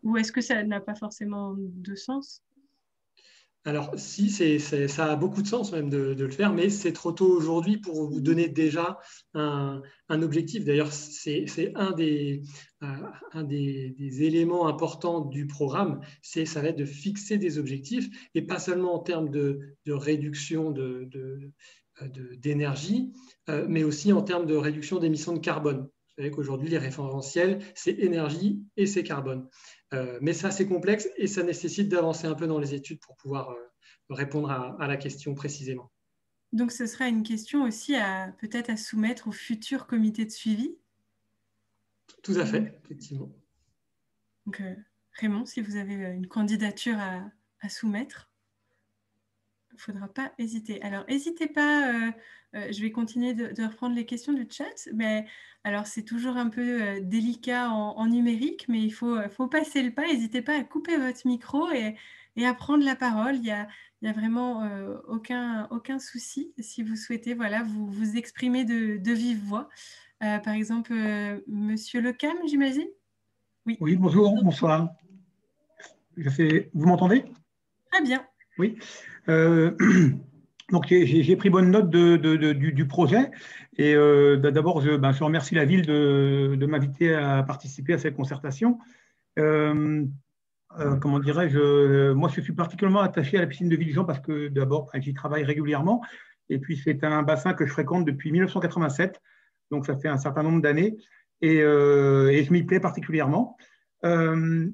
Ou est-ce que ça n'a pas forcément de sens? Alors, si, c'est, c'est, ça a beaucoup de sens même de, de le faire, mais c'est trop tôt aujourd'hui pour vous donner déjà un, un objectif. D'ailleurs, c'est, c'est un, des, euh, un des, des éléments importants du programme, c'est, ça va être de fixer des objectifs, et pas seulement en termes de, de réduction de, de, de, d'énergie, euh, mais aussi en termes de réduction d'émissions de carbone. Vous savez qu'aujourd'hui, les référentiels, c'est énergie et c'est carbone. Euh, mais ça, c'est complexe et ça nécessite d'avancer un peu dans les études pour pouvoir euh, répondre à, à la question précisément. Donc, ce sera une question aussi à peut-être à soumettre au futur comité de suivi. Tout à fait, effectivement. Donc, euh, Raymond, si vous avez une candidature à, à soumettre, il ne faudra pas hésiter. Alors, n'hésitez pas, euh, euh, je vais continuer de, de reprendre les questions du chat, mais alors c'est toujours un peu euh, délicat en, en numérique, mais il faut, faut passer le pas. N'hésitez pas à couper votre micro et, et à prendre la parole. Il n'y a, il y a vraiment euh, aucun, aucun souci si vous souhaitez voilà, vous, vous exprimer de, de vive voix. Euh, par exemple, euh, Monsieur Lecam, j'imagine? Oui. Oui, bonjour, bonsoir. Je fais... Vous m'entendez? Très bien. Oui. Euh, donc, j'ai pris bonne note de, de, de, du, du projet. Et euh, d'abord, je, ben, je remercie la ville de, de m'inviter à participer à cette concertation. Euh, euh, comment dirais-je? Moi, je suis particulièrement attaché à la piscine de Villejean parce que d'abord, j'y travaille régulièrement. Et puis, c'est un bassin que je fréquente depuis mille neuf cent quatre-vingt-sept. Donc, ça fait un certain nombre d'années. Et, euh, et je m'y plais particulièrement. Euh,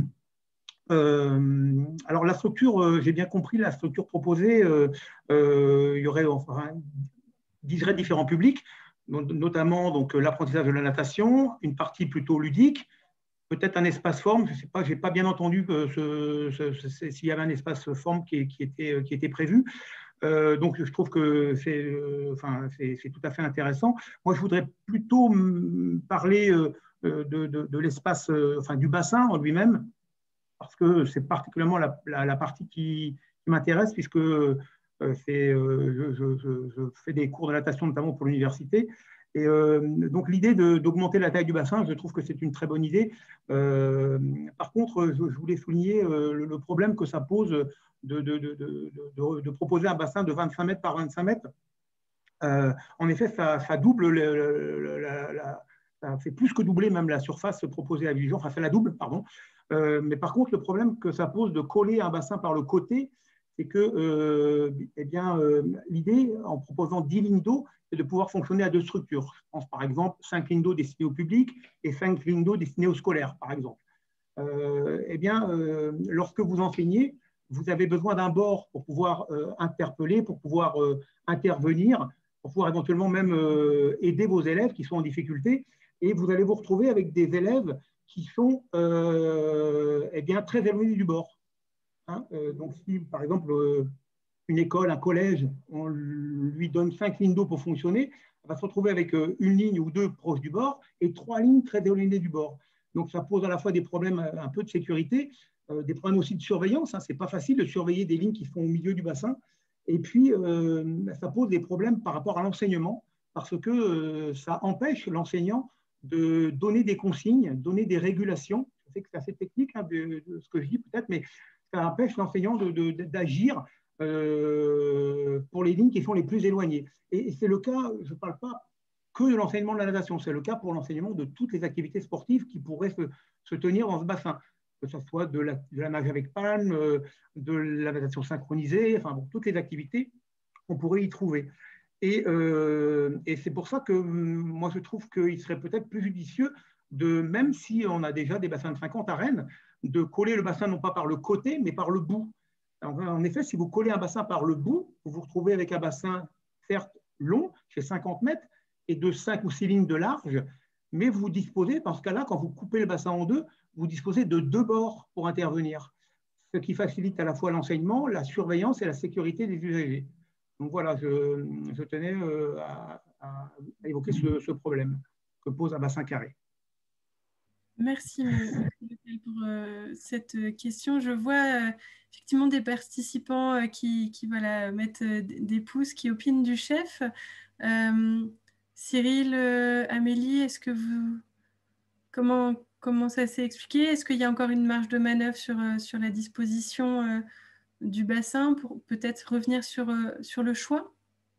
Euh, alors la structure, euh, j'ai bien compris, la structure proposée, euh, euh, il y aurait enfin, dirait différents publics, notamment donc l'apprentissage de la natation, une partie plutôt ludique, peut-être un espace forme. Je ne sais pas, j'ai pas bien entendu que ce, ce, ce, s'il y avait un espace forme qui, qui, était, qui était prévu. Euh, donc je trouve que c'est, euh, enfin, c'est, c'est tout à fait intéressant. Moi, je voudrais plutôt parler euh, de, de, de l'espace, euh, enfin du bassin en lui-même, parce que c'est particulièrement la, la, la partie qui, qui m'intéresse, puisque euh, c'est, euh, je, je, je fais des cours de natation, notamment pour l'université. Et euh, donc, l'idée d'augmenter la taille du bassin, je trouve que c'est une très bonne idée. Euh, par contre, je, je voulais souligner euh, le, le problème que ça pose de, de, de, de, de, de proposer un bassin de vingt-cinq mètres par vingt-cinq mètres. Euh, en effet, ça, ça double le, le, la, la, ça fait plus que doubler même la surface proposée à Villejean, enfin ça la double, pardon. Euh, mais par contre, le problème que ça pose de coller un bassin par le côté, c'est que euh, eh bien, euh, l'idée, en proposant dix lignes d'eau, c'est de pouvoir fonctionner à deux structures. Je pense par exemple cinq lignes d'eau destinées au public et cinq lignes d'eau destinées aux scolaires, par exemple. Euh, eh bien, euh, lorsque vous enseignez, vous avez besoin d'un bord pour pouvoir euh, interpeller, pour pouvoir euh, intervenir, pour pouvoir éventuellement même euh, aider vos élèves qui sont en difficulté. Et vous allez vous retrouver avec des élèves qui sont euh, eh bien, très éloignés du bord. Hein, euh, donc, si par exemple, euh, une école, un collège, on lui donne cinq lignes d'eau pour fonctionner, on va se retrouver avec euh, une ligne ou deux proches du bord et trois lignes très éloignées du bord. Donc, ça pose à la fois des problèmes un peu de sécurité, euh, des problèmes aussi de surveillance. Hein, ce n'est pas facile de surveiller des lignes qui sont au milieu du bassin. Et puis, euh, ça pose des problèmes par rapport à l'enseignement, parce que euh, ça empêche l'enseignant de donner des consignes, donner des régulations. Je sais que c'est assez technique hein, de, de ce que je dis peut-être, mais ça empêche l'enseignant d'agir euh, pour les lignes qui sont les plus éloignées. Et, et c'est le cas, je ne parle pas que de l'enseignement de la natation, c'est le cas pour l'enseignement de toutes les activités sportives qui pourraient se, se tenir dans ce bassin, que ce soit de la, de la nage avec palme, euh, de la natation synchronisée, enfin bon, toutes les activités qu'on pourrait y trouver. Et, euh, et c'est pour ça que moi je trouve qu'il serait peut-être plus judicieux de, même si on a déjà des bassins de cinquante à Rennes, de coller le bassin non pas par le côté, mais par le bout. Alors, en effet, si vous collez un bassin par le bout, vous vous retrouvez avec un bassin certes long, fait cinquante mètres, et de cinq ou six lignes de large, mais vous disposez, dans ce cas-là, quand vous coupez le bassin en deux, vous disposez de deux bords pour intervenir, ce qui facilite à la fois l'enseignement, la surveillance et la sécurité des usagers. Donc voilà, je, je tenais euh, à, à évoquer ce, ce problème que pose un bassin carré. Merci pour euh, cette question. Je vois euh, effectivement des participants euh, qui, qui voilà, mettent euh, des pouces, qui opinent du chef. Euh, Cyril, euh, Amélie, est-ce que vous... Comment, comment ça s'est expliqué? Est-ce qu'il y a encore une marge de manœuvre sur, euh, sur la disposition euh, du bassin pour peut-être revenir sur, euh, sur le choix?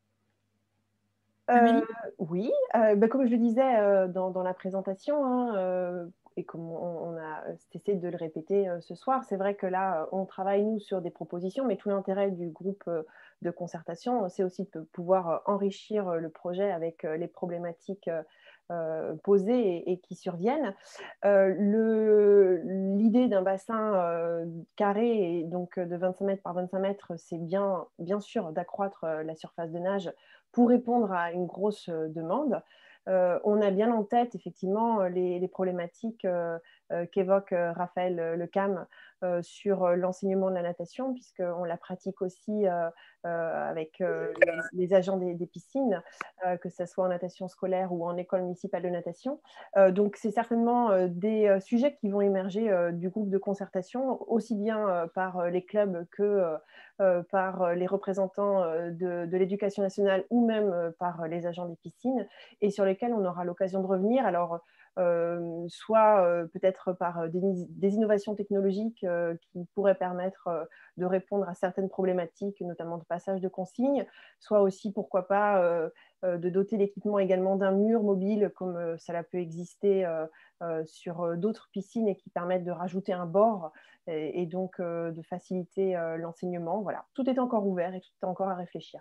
Amélie? Euh, oui, euh, bah, comme je le disais euh, dans, dans la présentation, hein, euh, et comme on, on a essayé de le répéter euh, ce soir, c'est vrai que là, on travaille, nous, sur des propositions, mais tout l'intérêt du groupe euh, de concertation, c'est aussi de pouvoir euh, enrichir euh, le projet avec euh, les problématiques euh, euh, posées et, et qui surviennent. Euh, le- l'idée d'un bassin euh, carré, et donc de vingt-cinq mètres par vingt-cinq mètres, c'est bien, bien sûr d'accroître euh, la surface de nage pour répondre à une grosse euh, demande. Euh, on a bien en tête effectivement les, les problématiques euh, euh, qu'évoque euh, Raphaël euh, Lecam euh, sur euh, l'enseignement de la natation, puisqu'on la pratique aussi euh, euh, avec euh, les, les agents des, des piscines, euh, que ce soit en natation scolaire ou en école municipale de natation. Euh, donc c'est certainement euh, des euh, sujets qui vont émerger euh, du groupe de concertation, aussi bien euh, par euh, les clubs que euh, euh, par les représentants euh, de, de l'éducation nationale ou même euh, par les agents des piscines, et sur lesquels on aura l'occasion de revenir. Alors, euh, soit euh, peut-être par des, des innovations technologiques euh, qui pourraient permettre euh, de répondre à certaines problématiques, notamment de passage de consignes, soit aussi, pourquoi pas, euh, euh, de doter l'équipement également d'un mur mobile, comme euh, cela peut exister euh, euh, sur d'autres piscines et qui permettent de rajouter un bord et, et donc euh, de faciliter euh, l'enseignement. Voilà, tout est encore ouvert et tout est encore à réfléchir.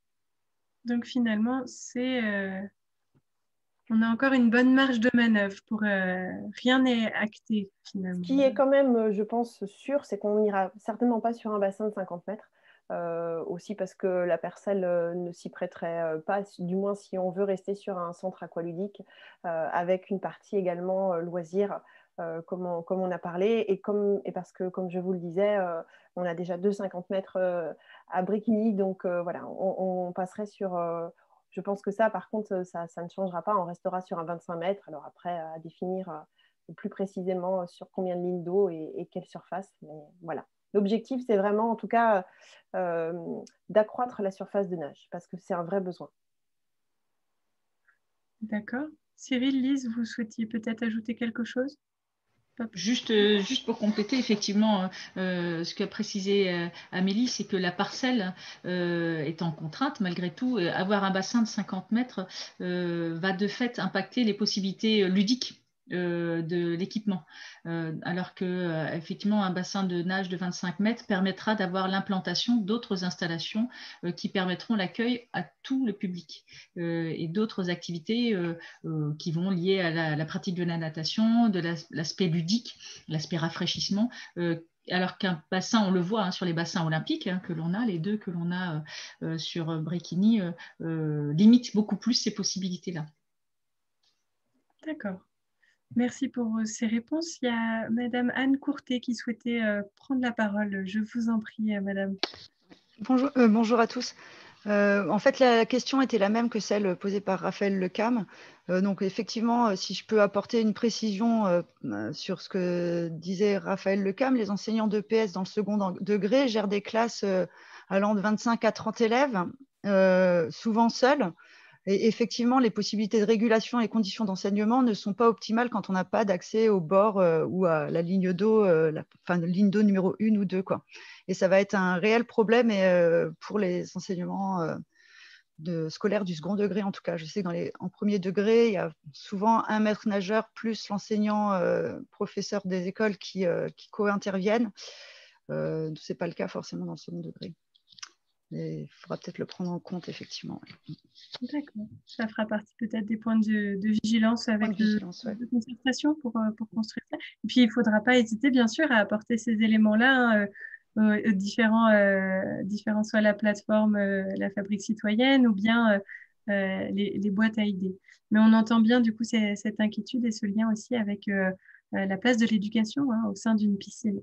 Donc finalement, c'est... euh, on a encore une bonne marge de manœuvre pour euh, rien n'est acté finalement. Ce qui est quand même, je pense, sûr, c'est qu'on n'ira certainement pas sur un bassin de cinquante mètres. Euh, aussi parce que la parcelle euh, ne s'y prêterait euh, pas, du moins si on veut rester sur un centre aqualudique euh, avec une partie également euh, loisir, euh, comme, on, comme on a parlé, et, comme, et parce que, comme je vous le disais, euh, on a déjà deux virgule cinquante mètres euh, à Bréquigny, donc euh, voilà, on, on passerait sur... Euh, je pense que ça, par contre, ça, ça ne changera pas, on restera sur un vingt-cinq mètres, alors après, à définir... Euh, plus précisément sur combien de lignes d'eau et, et quelle surface. Mais voilà. L'objectif, c'est vraiment, en tout cas, euh, d'accroître la surface de nage, parce que c'est un vrai besoin. D'accord. Cyril, Lise, vous souhaitiez peut-être ajouter quelque chose? Juste, euh, juste pour compléter, effectivement, euh, ce qu'a précisé euh, Amélie, c'est que la parcelle euh, est en contrainte, malgré tout. Euh, avoir un bassin de cinquante mètres euh, va de fait impacter les possibilités ludiques euh, de l'équipement. Euh, alors que, euh, effectivement, un bassin de nage de vingt-cinq mètres permettra d'avoir l'implantation d'autres installations euh, qui permettront l'accueil à tout le public euh, et d'autres activités euh, euh, qui vont lier à la, la pratique de la natation, de l'aspect ludique, l'aspect rafraîchissement, euh, alors qu'un bassin, on le voit hein, sur les bassins olympiques hein, que l'on a, les deux que l'on a euh, sur Bréquigny, euh, euh, limitent beaucoup plus ces possibilités-là. D'accord. Merci pour ces réponses. Il y a Madame Anne Courtet qui souhaitait euh, prendre la parole. Je vous en prie, euh, Madame. Bonjour, euh, bonjour à tous. Euh, en fait, la question était la même que celle posée par Raphaël Lecam. Euh, donc, effectivement, euh, si je peux apporter une précision euh, sur ce que disait Raphaël Lecam, les enseignants d'E P S dans le second degré gèrent des classes euh, allant de vingt-cinq à trente élèves, euh, souvent seuls. Et effectivement, les possibilités de régulation et conditions d'enseignement ne sont pas optimales quand on n'a pas d'accès au bord euh, ou à la ligne d'eau, euh, la enfin, ligne d'eau numéro une ou deux, quoi. Et ça va être un réel problème et, euh, pour les enseignements euh, de, scolaires du second degré, en tout cas. Je sais que dans les, en premier degré, il y a souvent un maître nageur plus l'enseignant euh, professeur des écoles qui, euh, qui co-interviennent. Euh, ce n'est pas le cas forcément dans le second degré. Il faudra peut-être le prendre en compte, effectivement. D'accord. Ça fera partie peut-être des points de, de vigilance avec de, vigilance, ouais. de concertation pour, pour construire ça. Et puis, il ne faudra pas hésiter, bien sûr, à apporter ces éléments-là, hein, euh, différents, euh, différents, soit la plateforme, euh, la fabrique citoyenne, ou bien euh, les, les boîtes à idées. Mais on entend bien, du coup, cette inquiétude et ce lien aussi avec euh, la place de l'éducation hein, au sein d'une piscine.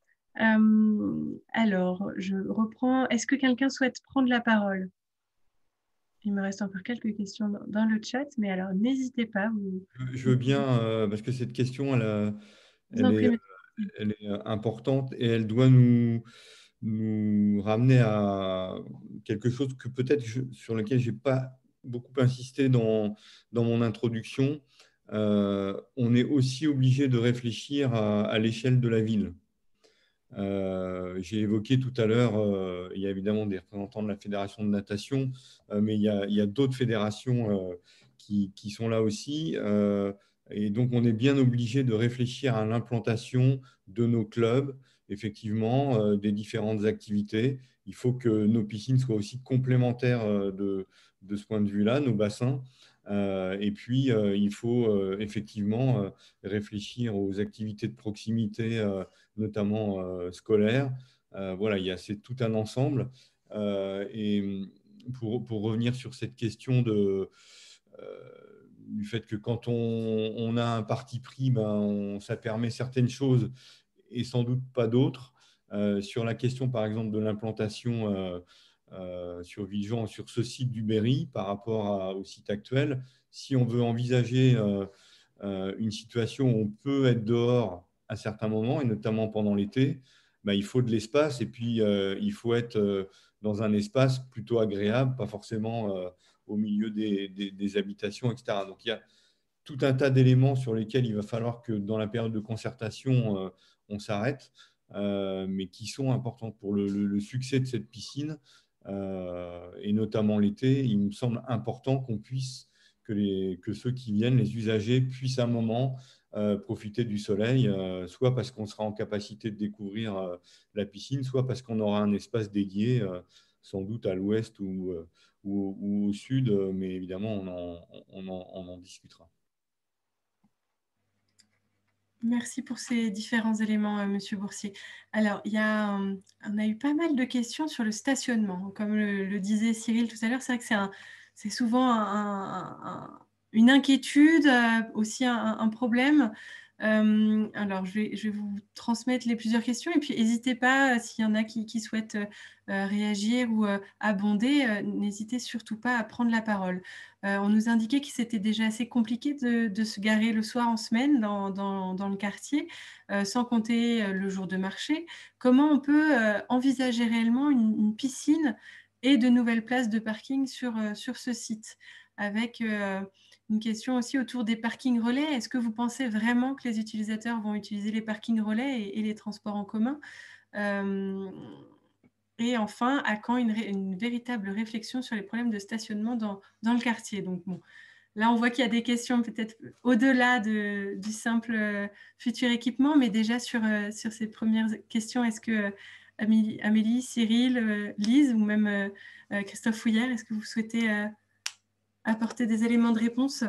Euh, alors, je reprends. Est-ce que quelqu'un souhaite prendre la parole? Il me reste encore quelques questions dans le chat, mais alors n'hésitez pas. Vous... Je veux bien, euh, parce que cette question, elle, a, elle, est, elle est importante et elle doit nous, nous ramener à quelque chose que peut-être je, sur lequel je n'ai pas beaucoup insisté dans, dans mon introduction. euh, on est aussi obligé de réfléchir à, à l'échelle de la ville. Euh, j'ai évoqué tout à l'heure, euh, il y a évidemment des représentants de la fédération de natation, euh, mais il y a, il y a d'autres fédérations euh, qui, qui sont là aussi. Euh, et donc, on est bien obligé de réfléchir à l'implantation de nos clubs, effectivement, euh, des différentes activités. Il faut que nos piscines soient aussi complémentaires euh, de, de ce point de vue-là, nos bassins. Euh, et puis, euh, il faut euh, effectivement euh, réfléchir aux activités de proximité, euh, notamment euh, scolaires. Euh, voilà, il y a, c'est tout un ensemble. Euh, et pour, pour revenir sur cette question de, euh, du fait que quand on, on a un parti pris, ben, on, ça permet certaines choses et sans doute pas d'autres. Euh, sur la question, par exemple, de l'implantation euh, euh, sur Villejean, sur ce site du Berry par rapport à, au site actuel, si on veut envisager euh, euh, une situation où on peut être dehors à certains moments, et notamment pendant l'été, ben, il faut de l'espace et puis euh, il faut être euh, dans un espace plutôt agréable, pas forcément euh, au milieu des, des, des habitations, et cetera. Donc il y a tout un tas d'éléments sur lesquels il va falloir que dans la période de concertation, euh, on s'arrête, euh, mais qui sont importants pour le, le, le succès de cette piscine, euh, et notamment l'été. Il me semble important qu'on puisse, que, les, que ceux qui viennent, les usagers, puissent à un moment euh, profiter du soleil, euh, soit parce qu'on sera en capacité de découvrir euh, la piscine, soit parce qu'on aura un espace dédié, euh, sans doute à l'ouest ou, euh, ou, ou au sud, mais évidemment, on en, on en, on en discutera. Merci pour ces différents éléments, euh, Monsieur Boursier. Alors, il y a, euh, on a eu pas mal de questions sur le stationnement. Comme le, le disait Cyril tout à l'heure, c'est vrai que c'est, un, c'est souvent un, un, une inquiétude, euh, aussi un, un problème. Euh, alors, je vais, je vais vous transmettre les plusieurs questions et puis n'hésitez pas, euh, s'il y en a qui, qui souhaitent euh, réagir ou euh, abonder, euh, n'hésitez surtout pas à prendre la parole. Euh, on nous indiquait que c'était déjà assez compliqué de, de se garer le soir en semaine dans, dans, dans le quartier, euh, sans compter euh, le jour de marché. Comment on peut euh, envisager réellement une, une piscine et de nouvelles places de parking sur, euh, sur ce site, avec euh, une question aussi autour des parkings relais. Est-ce que vous pensez vraiment que les utilisateurs vont utiliser les parkings relais et, et les transports en commun? euh, Et enfin, à quand une, une véritable réflexion sur les problèmes de stationnement dans, dans le quartier? Donc, bon, là, on voit qu'il y a des questions peut-être au-delà de, du simple euh, futur équipement, mais déjà sur, euh, sur ces premières questions, est-ce que euh, Amélie, Amélie, Cyril, euh, Lise ou même euh, euh, Christophe Fouillère, est-ce que vous souhaitez euh, apporter des éléments de réponse?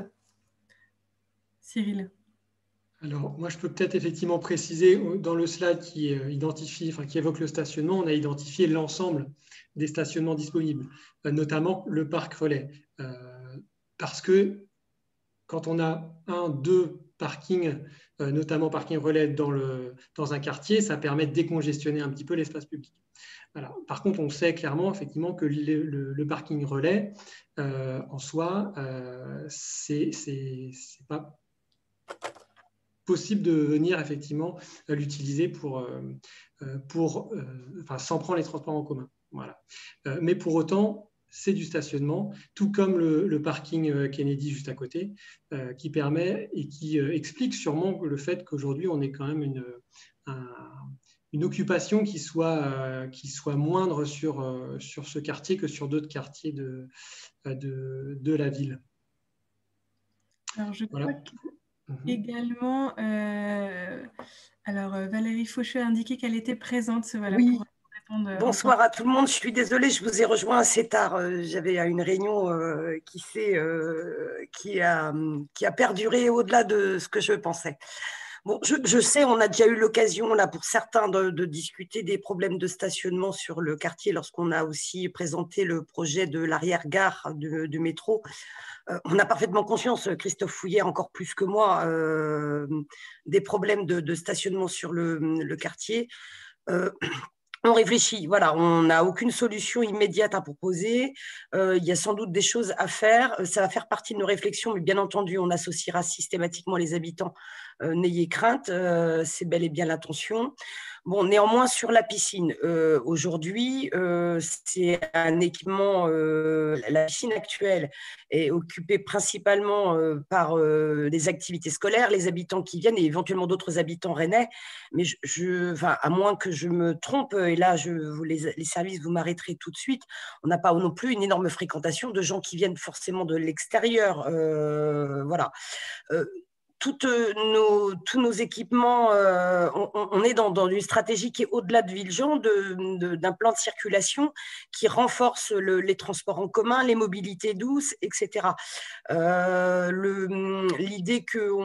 Cyril. Alors, moi, je peux peut-être effectivement préciser, dans le slide qui identifie, enfin, qui évoque le stationnement, on a identifié l'ensemble des stationnements disponibles, notamment le parc relais. Euh, parce que quand on a un, deux parkings, euh, notamment parking relais dans, le, dans un quartier, ça permet de décongestionner un petit peu l'espace public. Voilà. Par contre, on sait clairement effectivement que le, le, le parking relais, euh, en soi, euh, c'est c'est pas possible de venir effectivement l'utiliser pour, pour euh, enfin, sans prendre les transports en commun. Voilà. Euh, mais pour autant, c'est du stationnement, tout comme le, le parking Kennedy juste à côté, euh, qui permet et qui euh, explique sûrement le fait qu'aujourd'hui, on ait quand même une, un, une occupation qui soit, euh, qui soit moindre sur, euh, sur ce quartier que sur d'autres quartiers de, de, de la ville. Alors, je voilà. crois que... Également, euh, alors Valérie Faucheux a indiqué qu'elle était présente. Voilà, oui. Pour répondre. Bonsoir à tout le monde. Je suis désolée, je vous ai rejoint assez tard. J'avais une réunion euh, qui, euh, qui, a, qui a perduré au-delà de ce que je pensais. Bon, je, je sais, on a déjà eu l'occasion là pour certains de, de discuter des problèmes de stationnement sur le quartier lorsqu'on a aussi présenté le projet de l'arrière-gare de, de métro. Euh, on a parfaitement conscience, Christophe Fouillère encore plus que moi, euh, des problèmes de, de stationnement sur le, le quartier. Euh, On réfléchit, voilà, on n'a aucune solution immédiate à proposer. Euh, il y a sans doute des choses à faire. Ça va faire partie de nos réflexions, mais bien entendu, on associera systématiquement les habitants euh, n'ayez crainte, euh, c'est bel et bien l'intention. Bon, néanmoins, sur la piscine, euh, aujourd'hui, euh, c'est un équipement, euh, la piscine actuelle est occupée principalement euh, par euh, des activités scolaires, les habitants qui viennent et éventuellement d'autres habitants rennais, mais je, je, enfin, à moins que je me trompe, et là, je, vous, les, les services, vous m'arrêterez tout de suite, on n'a pas non plus une énorme fréquentation de gens qui viennent forcément de l'extérieur, euh, voilà. Euh, Toutes nos, tous nos équipements, euh, on, on est dans, dans une stratégie qui est au-delà de Villejean, de, de, d'un plan de circulation qui renforce le, les transports en commun, les mobilités douces, et cetera. Euh, le, l'idée qu'on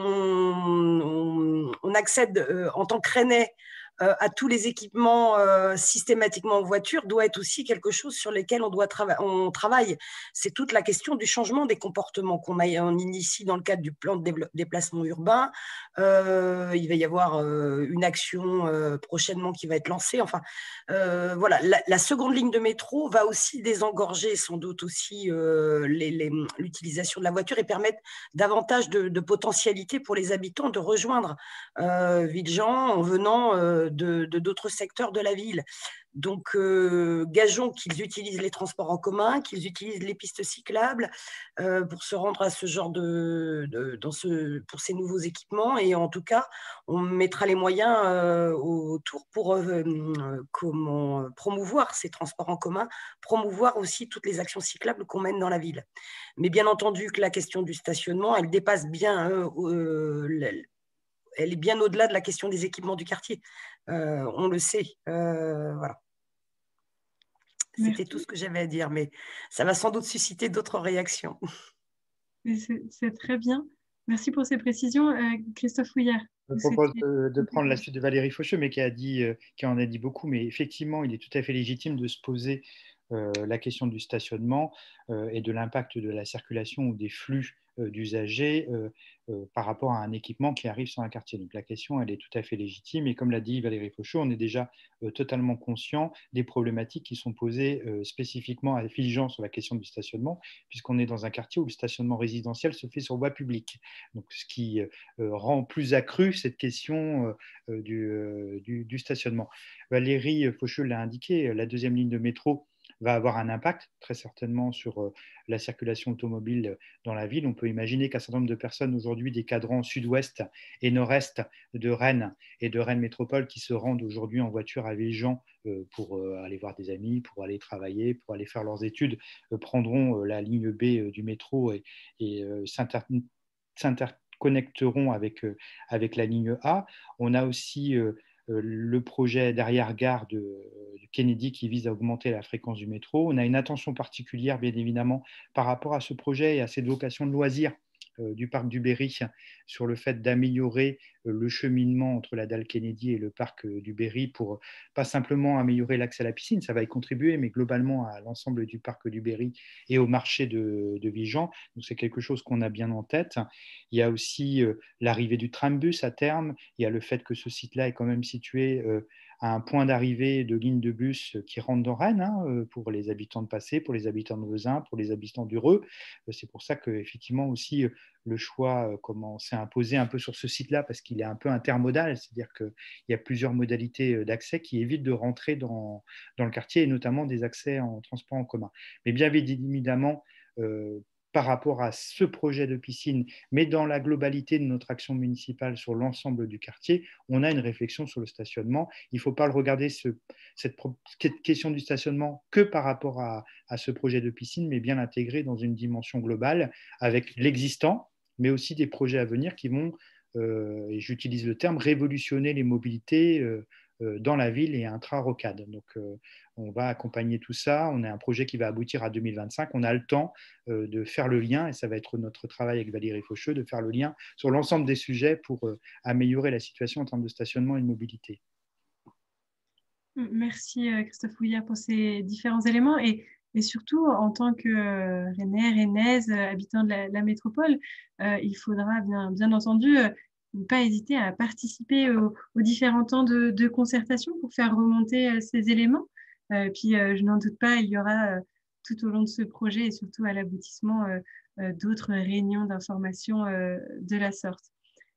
on, on accède euh, en tant que Rennais euh, à tous les équipements euh, systématiquement en voiture doit être aussi quelque chose sur lesquels on, doit trava- on travaille. C'est toute la question du changement des comportements qu'on a, on initie dans le cadre du plan de déplacement urbain. Euh, il va y avoir euh, une action euh, prochainement qui va être lancée. Enfin, euh, voilà, la, la seconde ligne de métro va aussi désengorger sans doute aussi euh, les, les, l'utilisation de la voiture et permettre davantage de, de potentialité pour les habitants de rejoindre euh, Villejean en venant euh, de, de d'autres secteurs de la ville. Donc, euh, gageons qu'ils utilisent les transports en commun, qu'ils utilisent les pistes cyclables euh, pour se rendre à ce genre de, de dans ce, pour ces nouveaux équipements. Et en tout cas, on mettra les moyens euh, autour pour euh, comment promouvoir ces transports en commun, promouvoir aussi toutes les actions cyclables qu'on mène dans la ville. Mais bien entendu que la question du stationnement, elle dépasse bien euh, euh, elle est bien au-delà de la question des équipements du quartier. Euh, on le sait. Euh, voilà. C'était Merci. Tout ce que j'avais à dire, mais ça va sans doute susciter d'autres réactions. C'est, c'est très bien. Merci pour ces précisions. Euh, Christophe Houillard. Je propose de, de prendre la suite de Valérie Faucheux, mais qui, a dit, euh, qui en a dit beaucoup. Mais effectivement, il est tout à fait légitime de se poser euh, la question du stationnement euh, et de l'impact de la circulation ou des flux euh, d'usagers euh, euh, par rapport à un équipement qui arrive sur un quartier. Donc la question, elle est tout à fait légitime. Et comme l'a dit Valérie Faucheux, on est déjà euh, totalement conscient des problématiques qui sont posées euh, spécifiquement à Villejean sur la question du stationnement, puisqu'on est dans un quartier où le stationnement résidentiel se fait sur voie publique. Donc ce qui euh, rend plus accru cette question euh, du, euh, du, du stationnement. Valérie Faucheux l'a indiqué, la deuxième ligne de métro va avoir un impact très certainement sur euh, la circulation automobile dans la ville. On peut imaginer qu'un certain nombre de personnes aujourd'hui des cadrans sud-ouest et nord-est de Rennes et de Rennes Métropole qui se rendent aujourd'hui en voiture à Villejean euh, pour euh, aller voir des amis, pour aller travailler, pour aller faire leurs études, euh, prendront euh, la ligne B euh, du métro et, et euh, s'inter- s'interconnecteront avec, euh, avec la ligne A. On a aussi euh, le projet d'arrière-gare de, de Kennedy qui vise à augmenter la fréquence du métro. On a une attention particulière, bien évidemment, par rapport à ce projet et à cette vocation de loisirs euh, du parc du Berry sur le fait d'améliorer euh, le cheminement entre la dalle Kennedy et le parc euh, du Berry pour euh, pas simplement améliorer l'accès à la piscine, ça va y contribuer, mais globalement à l'ensemble du parc du Berry et au marché de, de Villejean. Donc c'est quelque chose qu'on a bien en tête. Il y a aussi euh, l'arrivée du trambus à terme. Il y a le fait que ce site-là est quand même situé euh, à un point d'arrivée de ligne de bus qui rentre dans Rennes hein, pour les habitants de Passé, pour les habitants de Vezin, pour les habitants d'Heureux. C'est pour ça qu'effectivement aussi le choix euh, comment, s'est imposé un peu sur ce site-là parce qu'il est un peu intermodal, c'est-à-dire qu'il y a plusieurs modalités d'accès qui évitent de rentrer dans, dans le quartier et notamment des accès en transport en commun. Mais bien évidemment, euh, par rapport à ce projet de piscine, mais dans la globalité de notre action municipale sur l'ensemble du quartier, on a une réflexion sur le stationnement. Il ne faut pas le regarder ce, cette question du stationnement que par rapport à, à ce projet de piscine, mais bien l'intégrer dans une dimension globale avec l'existant, mais aussi des projets à venir qui vont, euh, et j'utilise le terme, révolutionner les mobilités euh, euh, dans la ville et intra-rocade. Donc, euh, on va accompagner tout ça. On a un projet qui va aboutir à deux mille vingt-cinq. On a le temps euh, de faire le lien, et ça va être notre travail avec Valérie Faucheux, de faire le lien sur l'ensemble des sujets pour euh, améliorer la situation en termes de stationnement et de mobilité. Merci Christophe Houillard pour ces différents éléments. Et Et surtout, en tant que euh, Rennais, Rennaise, euh, habitant de la, la métropole, euh, il faudra bien, bien entendu euh, ne pas hésiter à participer aux, aux différents temps de, de concertation pour faire remonter euh, ces éléments. Euh, puis, euh, je n'en doute pas, il y aura euh, tout au long de ce projet et surtout à l'aboutissement euh, euh, d'autres réunions d'information euh, de la sorte.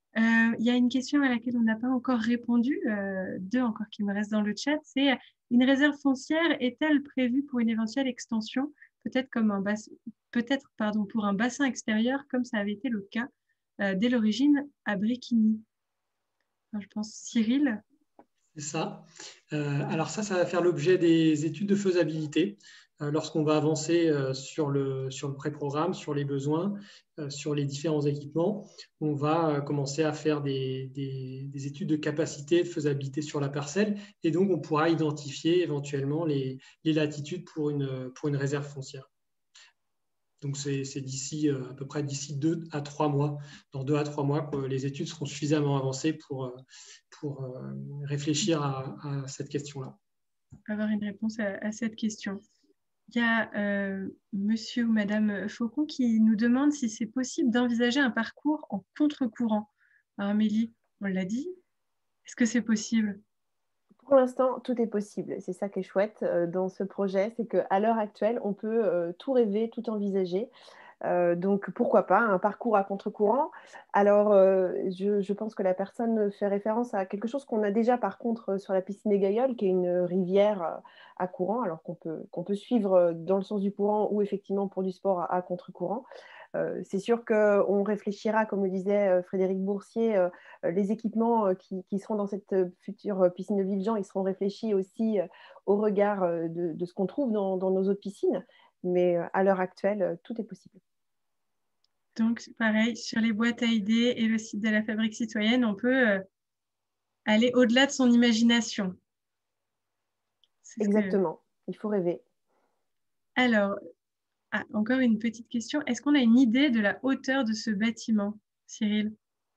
Euh, il y a une question à laquelle on n'a pas encore répondu, euh, deux encore qui me restent dans le chat, c'est une réserve foncière est-elle prévue pour une éventuelle extension, peut-être comme un bas- peut-être pardon pour un bassin extérieur comme ça avait été le cas euh, dès l'origine à Bréquigny. Enfin, je pense Cyril. C'est ça. Euh, alors ça, ça va faire l'objet des études de faisabilité. Euh, lorsqu'on va avancer euh, sur le, sur le pré-programme, sur les besoins, euh, sur les différents équipements, on va euh, commencer à faire des, des, des études de capacité, de faisabilité sur la parcelle, et donc on pourra identifier éventuellement les, les latitudes pour une, pour une réserve foncière. Donc c'est d'ici euh, à peu près d'ici deux à trois mois, dans deux à trois mois, que les études seront suffisamment avancées pour, euh, pour euh, réfléchir à, à cette question-là. Avoir une réponse à, à cette question. Il y a euh, monsieur ou madame Faucon qui nous demande si c'est possible d'envisager un parcours en contre-courant. Alors, Amélie, on l'a dit. Est-ce que c'est possible? Pour l'instant, tout est possible. C'est ça qui est chouette euh, dans ce projet, c'est qu'à l'heure actuelle, on peut euh, tout rêver, tout envisager. Euh, donc, pourquoi pas un parcours à contre-courant. Alors, euh, je, je pense que la personne fait référence à quelque chose qu'on a déjà, par contre, sur la piscine des Gailloles, qui est une rivière euh, à courant, alors qu'on peut, qu'on peut suivre dans le sens du courant ou effectivement pour du sport à, à contre-courant. Euh, c'est sûr qu'on réfléchira, comme le disait euh, Frédéric Boursier, euh, les équipements euh, qui, qui seront dans cette future piscine de Villejean, ils seront réfléchis aussi euh, au regard euh, de, de ce qu'on trouve dans, dans nos autres piscines. Mais euh, à l'heure actuelle, euh, tout est possible. Donc, pareil, sur les boîtes à idées et le site de la Fabrique citoyenne, on peut euh, aller au-delà de son imagination. Exactement, que... il faut rêver. Alors, ah, encore une petite question. Est-ce qu'on a une idée de la hauteur de ce bâtiment, Cyril?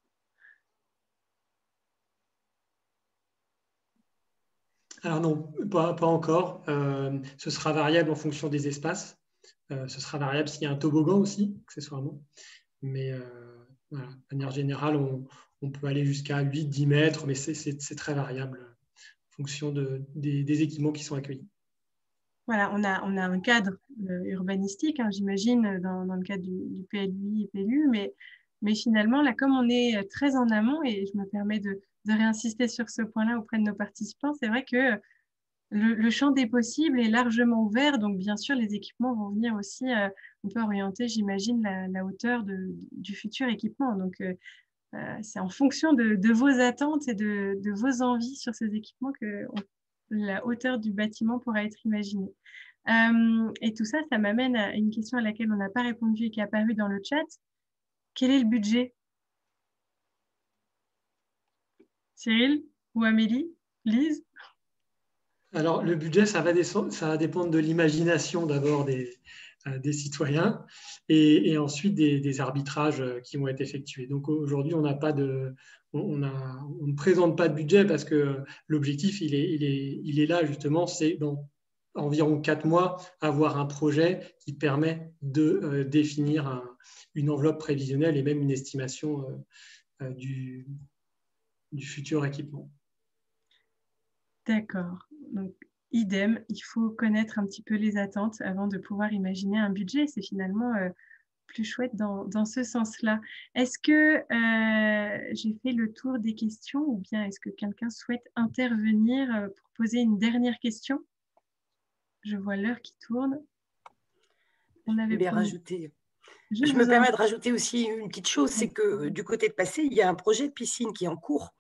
Alors non, pas, pas encore. Euh, ce sera variable en fonction des espaces. Euh, ce sera variable s'il y a un toboggan aussi, accessoirement. Mais euh, voilà, de manière générale, on, on peut aller jusqu'à huit dix mètres, mais c'est très variable en fonction de, des, des équipements qui sont accueillis. Voilà, on a, on a un cadre euh, urbanistique, hein, j'imagine, dans, dans le cadre du, du P L U I et P L U, mais, mais finalement, là, comme on est très en amont, et je me permets de, de réinsister sur ce point-là auprès de nos participants, c'est vrai que le, le champ des possibles est largement ouvert, donc bien sûr, les équipements vont venir aussi, euh, on peut orienter, j'imagine, la, la hauteur de, du futur équipement. Donc, euh, euh, c'est en fonction de, de vos attentes et de, de vos envies sur ces équipements que on, la hauteur du bâtiment pourra être imaginée. Euh, et tout ça, ça m'amène à une question à laquelle on n'a pas répondu et qui est apparue dans le chat. Quel est le budget? Cyril ou Amélie? Lise? Alors, le budget, ça va, ça va dépendre de l'imagination d'abord des, euh, des citoyens et, et ensuite des, des arbitrages qui vont être effectués. Donc, aujourd'hui, on n'a pas de... On, a, on ne présente pas de budget parce que l'objectif, il est, il, est, il est là justement, c'est dans environ quatre mois avoir un projet qui permet de euh, définir un, une enveloppe prévisionnelle et même une estimation euh, euh, du, du futur équipement. D'accord. Donc, idem, il faut connaître un petit peu les attentes avant de pouvoir imaginer un budget. C'est finalement euh, plus chouette dans, dans ce sens-là. Est-ce que euh, j'ai fait le tour des questions ou bien est-ce que quelqu'un souhaite intervenir pour poser une dernière question? Je vois l'heure qui tourne. On avait bien rajouté. Je, je me permets de rajouter aussi une petite chose, c'est que du côté de Passé, il y a un projet de piscine qui est en cours,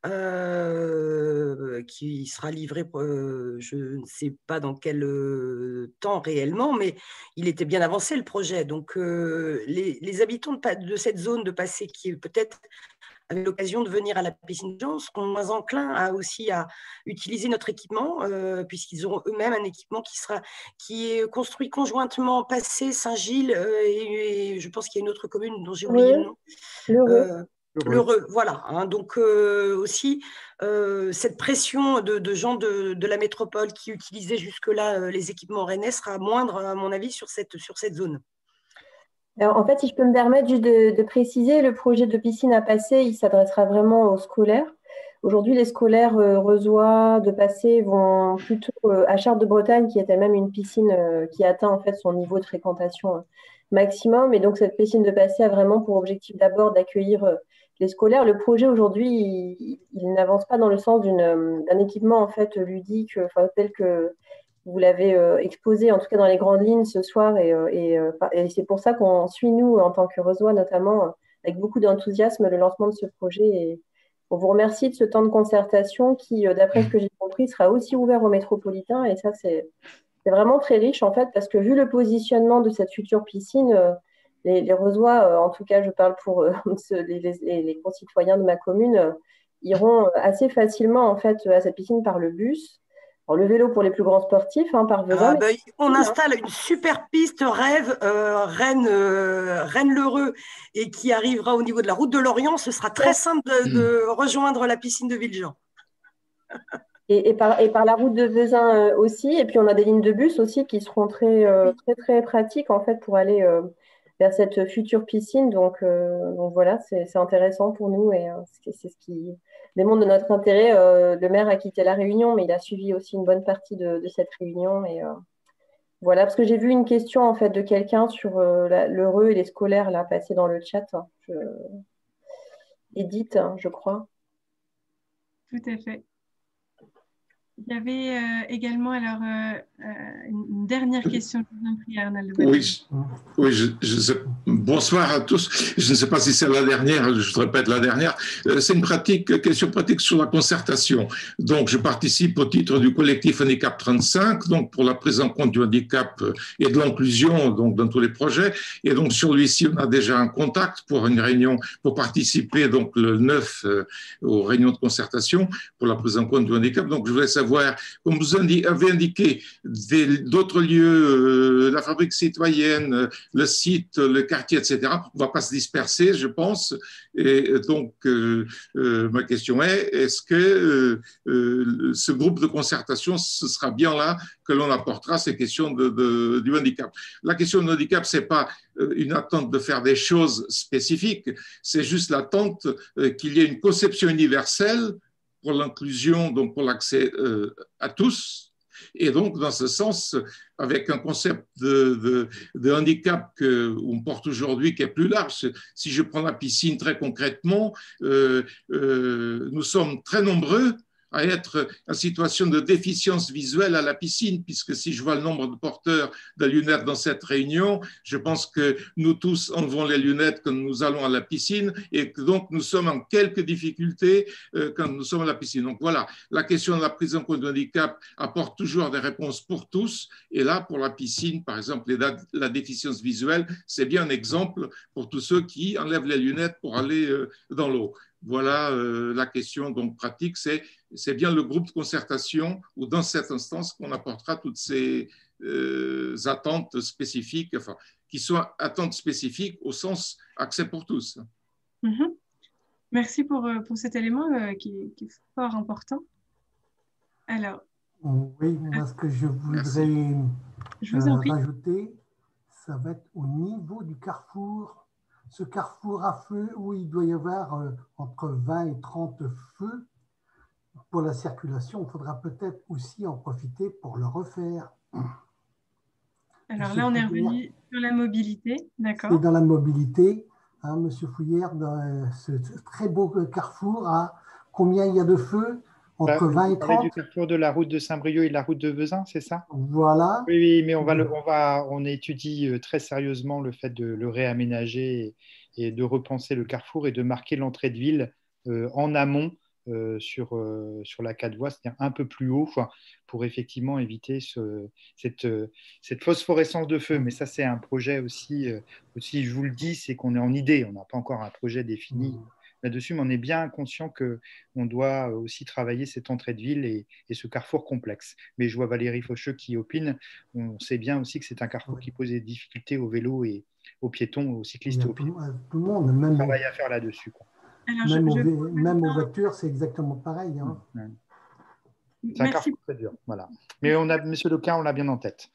euh, qui sera livré, euh, je ne sais pas dans quel euh, temps réellement, mais il était bien avancé le projet. Donc euh, les, les habitants de, de cette zone de Passé qui peut-être avaient l'occasion de venir à la piscine Jean seront moins enclins à aussi à utiliser notre équipement, euh, puisqu'ils auront eux-mêmes un équipement qui sera qui est construit conjointement Passé, Saint-Gilles euh, et, et je pense qu'il y a une autre commune dont j'ai oublié le nom. L'Heureux. Euh, L'Heureux, voilà. Hein, donc euh, aussi euh, cette pression de, de gens de, de la métropole qui utilisaient jusque-là euh, les équipements rennais sera moindre à mon avis sur cette sur cette zone. Alors, en fait, si je peux me permettre juste de, de préciser, le projet de piscine à Passé, il s'adressera vraiment aux scolaires. Aujourd'hui, les scolaires euh, Rezois de Passé vont plutôt euh, à Chartres de Bretagne, qui est elle-même une piscine euh, qui atteint en fait son niveau de fréquentation euh, maximum. Et donc, cette piscine de Passé a vraiment pour objectif d'abord d'accueillir euh, les scolaires, le projet aujourd'hui, il, il n'avance pas dans le sens d'un équipement en fait ludique, enfin, tel que vous l'avez euh, exposé, en tout cas dans les grandes lignes ce soir. Et, euh, et, euh, et c'est pour ça qu'on suit, nous, en tant que Rezois, notamment, euh, avec beaucoup d'enthousiasme, le lancement de ce projet. Et on vous remercie de ce temps de concertation qui, euh, d'après ce que j'ai compris, sera aussi ouvert aux métropolitains. Et ça, c'est vraiment très riche, en fait, parce que vu le positionnement de cette future piscine, euh, les, les Rezois, euh, en tout cas, je parle pour euh, les, les, les concitoyens de ma commune, euh, iront assez facilement, en fait, à cette piscine par le bus. Alors, le vélo pour les plus grands sportifs, hein, par Vezin. Ah, bah, on installe une super piste rêve euh, Rennes, euh, Rennes-Lheureux et qui arrivera au niveau de la route de Lorient. Ce sera très simple de, de rejoindre la piscine de Villejean. Et, et, par, et par la route de Vezin euh, aussi. Et puis on a des lignes de bus aussi qui seront très, euh, très, très pratiques en fait pour aller euh, vers cette future piscine. Donc, euh, donc voilà, c'est intéressant pour nous et euh, c'est ce qui démontre de notre intérêt. Euh, le maire a quitté la réunion, mais il a suivi aussi une bonne partie de, de cette réunion. Et euh, voilà, parce que j'ai vu une question en fait de quelqu'un sur euh, l'heureux et les scolaires là passer dans le chat. Hein, je... Edith, hein, je crois. Tout à fait. Il y avait euh, également alors euh, euh, une dernière question, je vous en prie, Arnold. Oui, oui je, je sais, bonsoir à tous. Je ne sais pas si c'est la dernière, je répète la dernière. Euh, c'est une pratique, question pratique sur la concertation. Donc, je participe au titre du collectif Handicap trente-cinq, donc pour la prise en compte du handicap et de l'inclusion donc dans tous les projets. Et donc, sur lui-ci, on a déjà un contact pour une réunion, pour participer donc le neuf euh, aux réunions de concertation pour la prise en compte du handicap. Donc, je voulais savoir Voir, comme vous avez indiqué, d'autres lieux, euh, la fabrique citoyenne, euh, le site, le quartier, et cetera. On ne va pas se disperser, je pense. Et donc, euh, euh, ma question est, est-ce que euh, euh, ce groupe de concertation, ce sera bien là que l'on apportera ces questions de, de, du handicap? La question du handicap, ce n'est pas une attente de faire des choses spécifiques, c'est juste l'attente euh, qu'il y ait une conception universelle pour l'inclusion, donc pour l'accès euh, à tous. Et donc, dans ce sens, avec un concept de, de, de handicap qu'on porte aujourd'hui qui est plus large, si je prends la piscine très concrètement, euh, euh, nous sommes très nombreux à être en situation de déficience visuelle à la piscine, puisque si je vois le nombre de porteurs de lunettes dans cette réunion, je pense que nous tous enlevons les lunettes quand nous allons à la piscine et que donc nous sommes en quelques difficultés euh, quand nous sommes à la piscine. Donc voilà, la question de la prise en compte du handicap apporte toujours des réponses pour tous. Et là, pour la piscine, par exemple, la, la déficience visuelle, c'est bien un exemple pour tous ceux qui enlèvent les lunettes pour aller euh, dans l'eau. Voilà euh, la question donc pratique, c'est c'est bien le groupe de concertation ou dans cette instance qu'on apportera toutes ces euh, attentes spécifiques, enfin, qui soient attentes spécifiques au sens accès pour tous. Mm-hmm. Merci pour, pour cet élément euh, qui, qui est fort important. Alors. Oui, moi ce que je voudrais je vous en prie. Euh, rajouter, ça va être au niveau du carrefour. Ce carrefour à feu où il doit y avoir euh, entre vingt et trente feux pour la circulation, il faudra peut-être aussi en profiter pour le refaire. Alors Monsieur là, on Fouillère, est revenu sur la mobilité, d'accord. Et dans la mobilité, hein, Monsieur Fouillère, dans euh, ce, ce très beau carrefour, à combien il y a de feux? Entre vingt et trente. Du carrefour de la route de Saint-Brieuc et de la route de Vezin, c'est ça? Voilà. Oui, oui, mais on, va le, on, va, on étudie très sérieusement le fait de le réaménager et, et de repenser le carrefour et de marquer l'entrée de ville euh, en amont euh, sur, euh, sur la quatre voies, c'est-à-dire un peu plus haut, pour effectivement éviter ce, cette, cette phosphorescence de feu. Mais ça, c'est un projet aussi, euh, aussi, je vous le dis, c'est qu'on est en idée, on n'a pas encore un projet défini. Mmh. Là-dessus, mais on est bien conscient qu'on doit aussi travailler cette entrée de ville et, et ce carrefour complexe. Mais je vois Valérie Faucheux qui opine. On sait bien aussi que c'est un carrefour qui pose des difficultés aux vélos et aux piétons, aux cyclistes et aux piétons. Tout le monde, même. Travail à faire là-dessus. Même, je, je... Aux, même aux voitures, c'est exactement pareil. Hein. C'est un carrefour très dur. Voilà. Mais on a, Monsieur Lequin, on l'a bien en tête.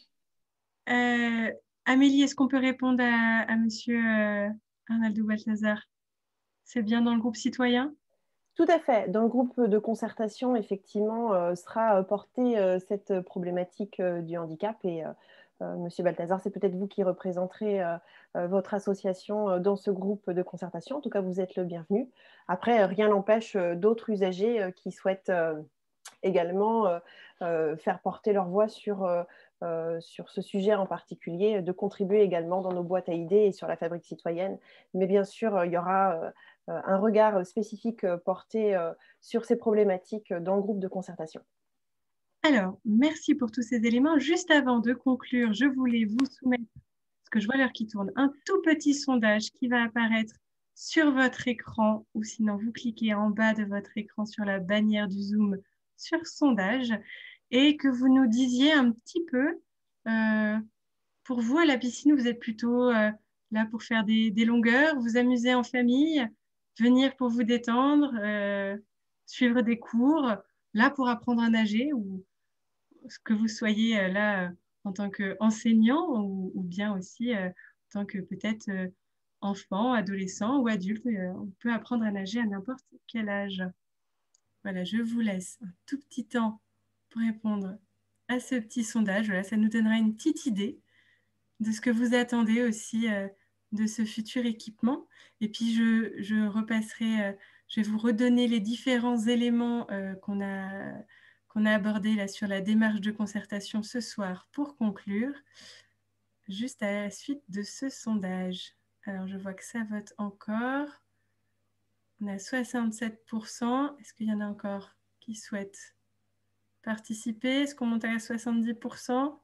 Euh, Amélie, est-ce qu'on peut répondre à, à Monsieur euh, Arnaldo Balthazar? C'est bien dans le groupe citoyen? Tout à fait. Dans le groupe de concertation, effectivement, euh, sera portée euh, cette problématique euh, du handicap et euh, euh, Monsieur Balthazar, c'est peut-être vous qui représenterez euh, euh, votre association dans ce groupe de concertation. En tout cas, vous êtes le bienvenu. Après, rien n'empêche euh, d'autres usagers euh, qui souhaitent euh, également euh, euh, faire porter leur voix sur, euh, euh, sur ce sujet en particulier, de contribuer également dans nos boîtes à idées et sur la fabrique citoyenne. Mais bien sûr, euh, il y aura euh, un regard spécifique euh, porté euh, sur ces problématiques dans le groupe de concertation. Alors, merci pour tous ces éléments. Juste avant de conclure, je voulais vous soumettre, parce que je vois l'heure qui tourne, un tout petit sondage qui va apparaître sur votre écran, ou sinon vous cliquez en bas de votre écran sur la bannière du Zoom sur sondage, et que vous nous disiez un petit peu, euh, pour vous à la piscine, vous êtes plutôt euh, là pour faire des, des longueurs, vous amuser en famille, venir pour vous détendre, euh, suivre des cours, là pour apprendre à nager, ou que vous soyez euh, là euh, en tant qu'enseignant ou, ou bien aussi euh, en tant que peut-être euh, enfant, adolescent ou adulte. Euh, on peut apprendre à nager à n'importe quel âge. Voilà, je vous laisse un tout petit temps pour répondre à ce petit sondage. Voilà, ça nous donnera une petite idée de ce que vous attendez aussi euh, de ce futur équipement. Et puis, je, je repasserai, euh, je vais vous redonner les différents éléments euh, qu'on a qu'on a abordé là sur la démarche de concertation ce soir pour conclure, juste à la suite de ce sondage. Alors, je vois que ça vote encore. On a soixante-sept pour cent. Est-ce qu'il y en a encore qui souhaitent participer? Est-ce qu'on monte à soixante-dix pour cent?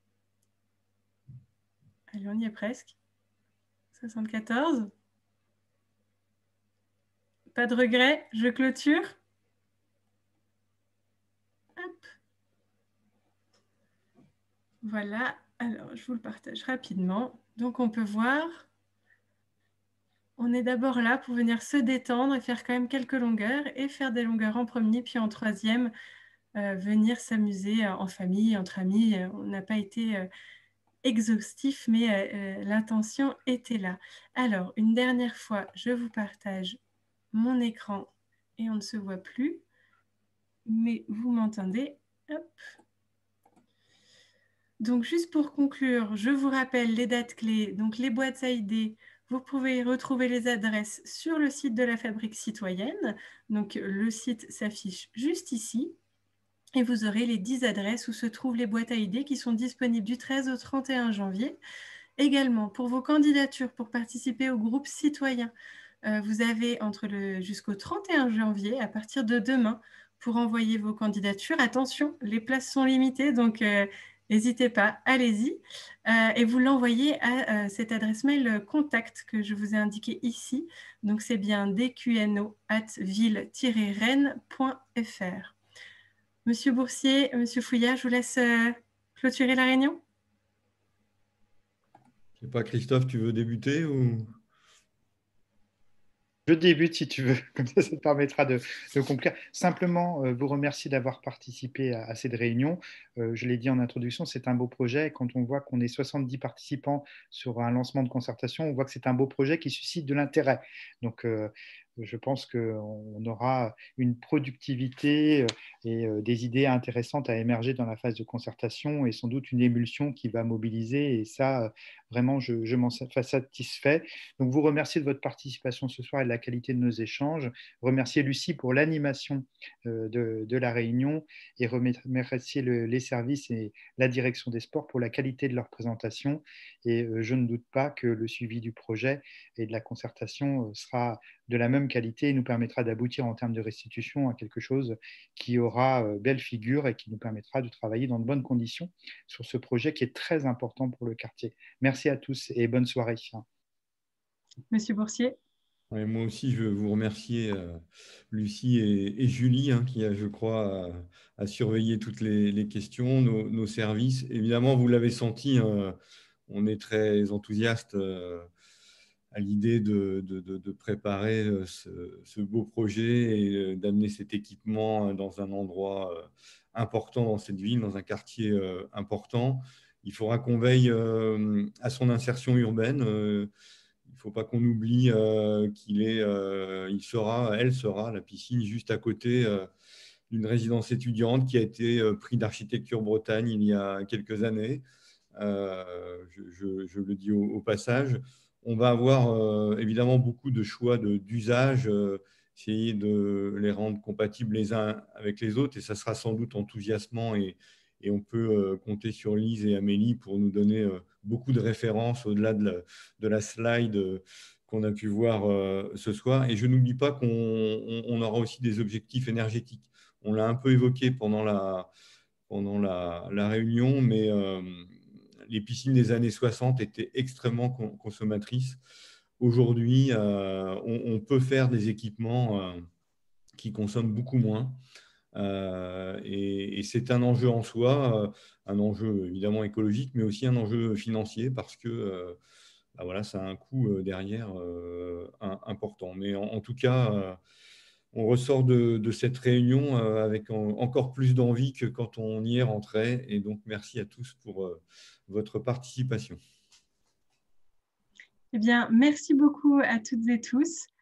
Allez, on y est presque. soixante-quatorze. Pas de regret, je clôture. Hop. Voilà, alors je vous le partage rapidement. Donc on peut voir, on est d'abord là pour venir se détendre et faire quand même quelques longueurs et faire des longueurs en premier, puis en troisième, euh, venir s'amuser en famille, entre amis. On n'a pas été euh, exhaustif, mais euh, l'intention était là. Alors, une dernière fois, je vous partage mon écran et on ne se voit plus, mais vous m'entendez. Hop. Donc, juste pour conclure, je vous rappelle les dates clés. Donc, les boîtes à idées, vous pouvez retrouver les adresses sur le site de la Fabrique citoyenne. Donc, le site s'affiche juste ici. Et vous aurez les dix adresses où se trouvent les boîtes à idées qui sont disponibles du treize au trente et un janvier. Également, pour vos candidatures pour participer au groupe citoyen, euh, vous avez entre le jusqu'au trente et un janvier, à partir de demain, pour envoyer vos candidatures. Attention, les places sont limitées, donc euh, n'hésitez pas, allez-y. Euh, et vous l'envoyez à euh, cette adresse mail contact que je vous ai indiquée ici. Donc, c'est bien d q n o arobase ville tiret rennes point f r. Monsieur Boursier, Monsieur Fouillard, je vous laisse euh, clôturer la réunion. Je ne sais pas, Christophe, tu veux débuter ou... Je débute si tu veux, comme ça, ça te permettra de, de conclure. Simplement, euh, vous remercier d'avoir participé à, à cette réunion. Euh, je l'ai dit en introduction, c'est un beau projet. Quand on voit qu'on est soixante-dix participants sur un lancement de concertation, on voit que c'est un beau projet qui suscite de l'intérêt. Donc, euh, je pense qu'on aura une productivité et des idées intéressantes à émerger dans la phase de concertation et sans doute une émulsion qui va mobiliser. Et ça, vraiment, je, je m'en satisfais. Donc, vous remercier de votre participation ce soir et de la qualité de nos échanges. Remercier Lucie pour l'animation de, de la réunion et remercier le, les services et la direction des sports pour la qualité de leur présentation. Et je ne doute pas que le suivi du projet et de la concertation sera de la même qualité et nous permettra d'aboutir en termes de restitution à quelque chose qui aura belle figure et qui nous permettra de travailler dans de bonnes conditions sur ce projet qui est très important pour le quartier. Merci à tous et bonne soirée. Monsieur Boursier. Oui, moi aussi, je veux vous remercier, euh, Lucie et, et Julie, hein, qui a, je crois, a, a surveillé toutes les, les questions, nos, nos services. Évidemment, vous l'avez senti, euh, on est très enthousiaste euh, à l'idée de, de, de préparer ce, ce beau projet et d'amener cet équipement dans un endroit important dans cette ville, dans un quartier important. Il faudra qu'on veille à son insertion urbaine. Il ne faut pas qu'on oublie qu'il est, il sera, elle sera, la piscine, juste à côté d'une résidence étudiante qui a été prix d'architecture Bretagne il y a quelques années. euh, je, je, je le dis au, au passage. On va avoir euh, évidemment beaucoup de choix d'usage, euh, essayer de les rendre compatibles les uns avec les autres, et ça sera sans doute enthousiasmant, et, et on peut euh, compter sur Lise et Amélie pour nous donner euh, beaucoup de références au-delà de la, de la slide euh, qu'on a pu voir euh, ce soir. Et je n'oublie pas qu'on on, on aura aussi des objectifs énergétiques. On l'a un peu évoqué pendant la, pendant la, la réunion, mais euh, les piscines des années soixante étaient extrêmement consommatrices. Aujourd'hui, euh, on, on peut faire des équipements euh, qui consomment beaucoup moins. Euh, et, et c'est un enjeu en soi, euh, un enjeu évidemment écologique, mais aussi un enjeu financier, parce que euh, bah voilà, ça a un coût euh, derrière euh, un, important. Mais en, en tout cas, euh, on ressort de, de cette réunion euh, avec en, encore plus d'envie que quand on y est rentré. Et donc, merci à tous pour euh, votre participation. Eh bien, merci beaucoup à toutes et tous.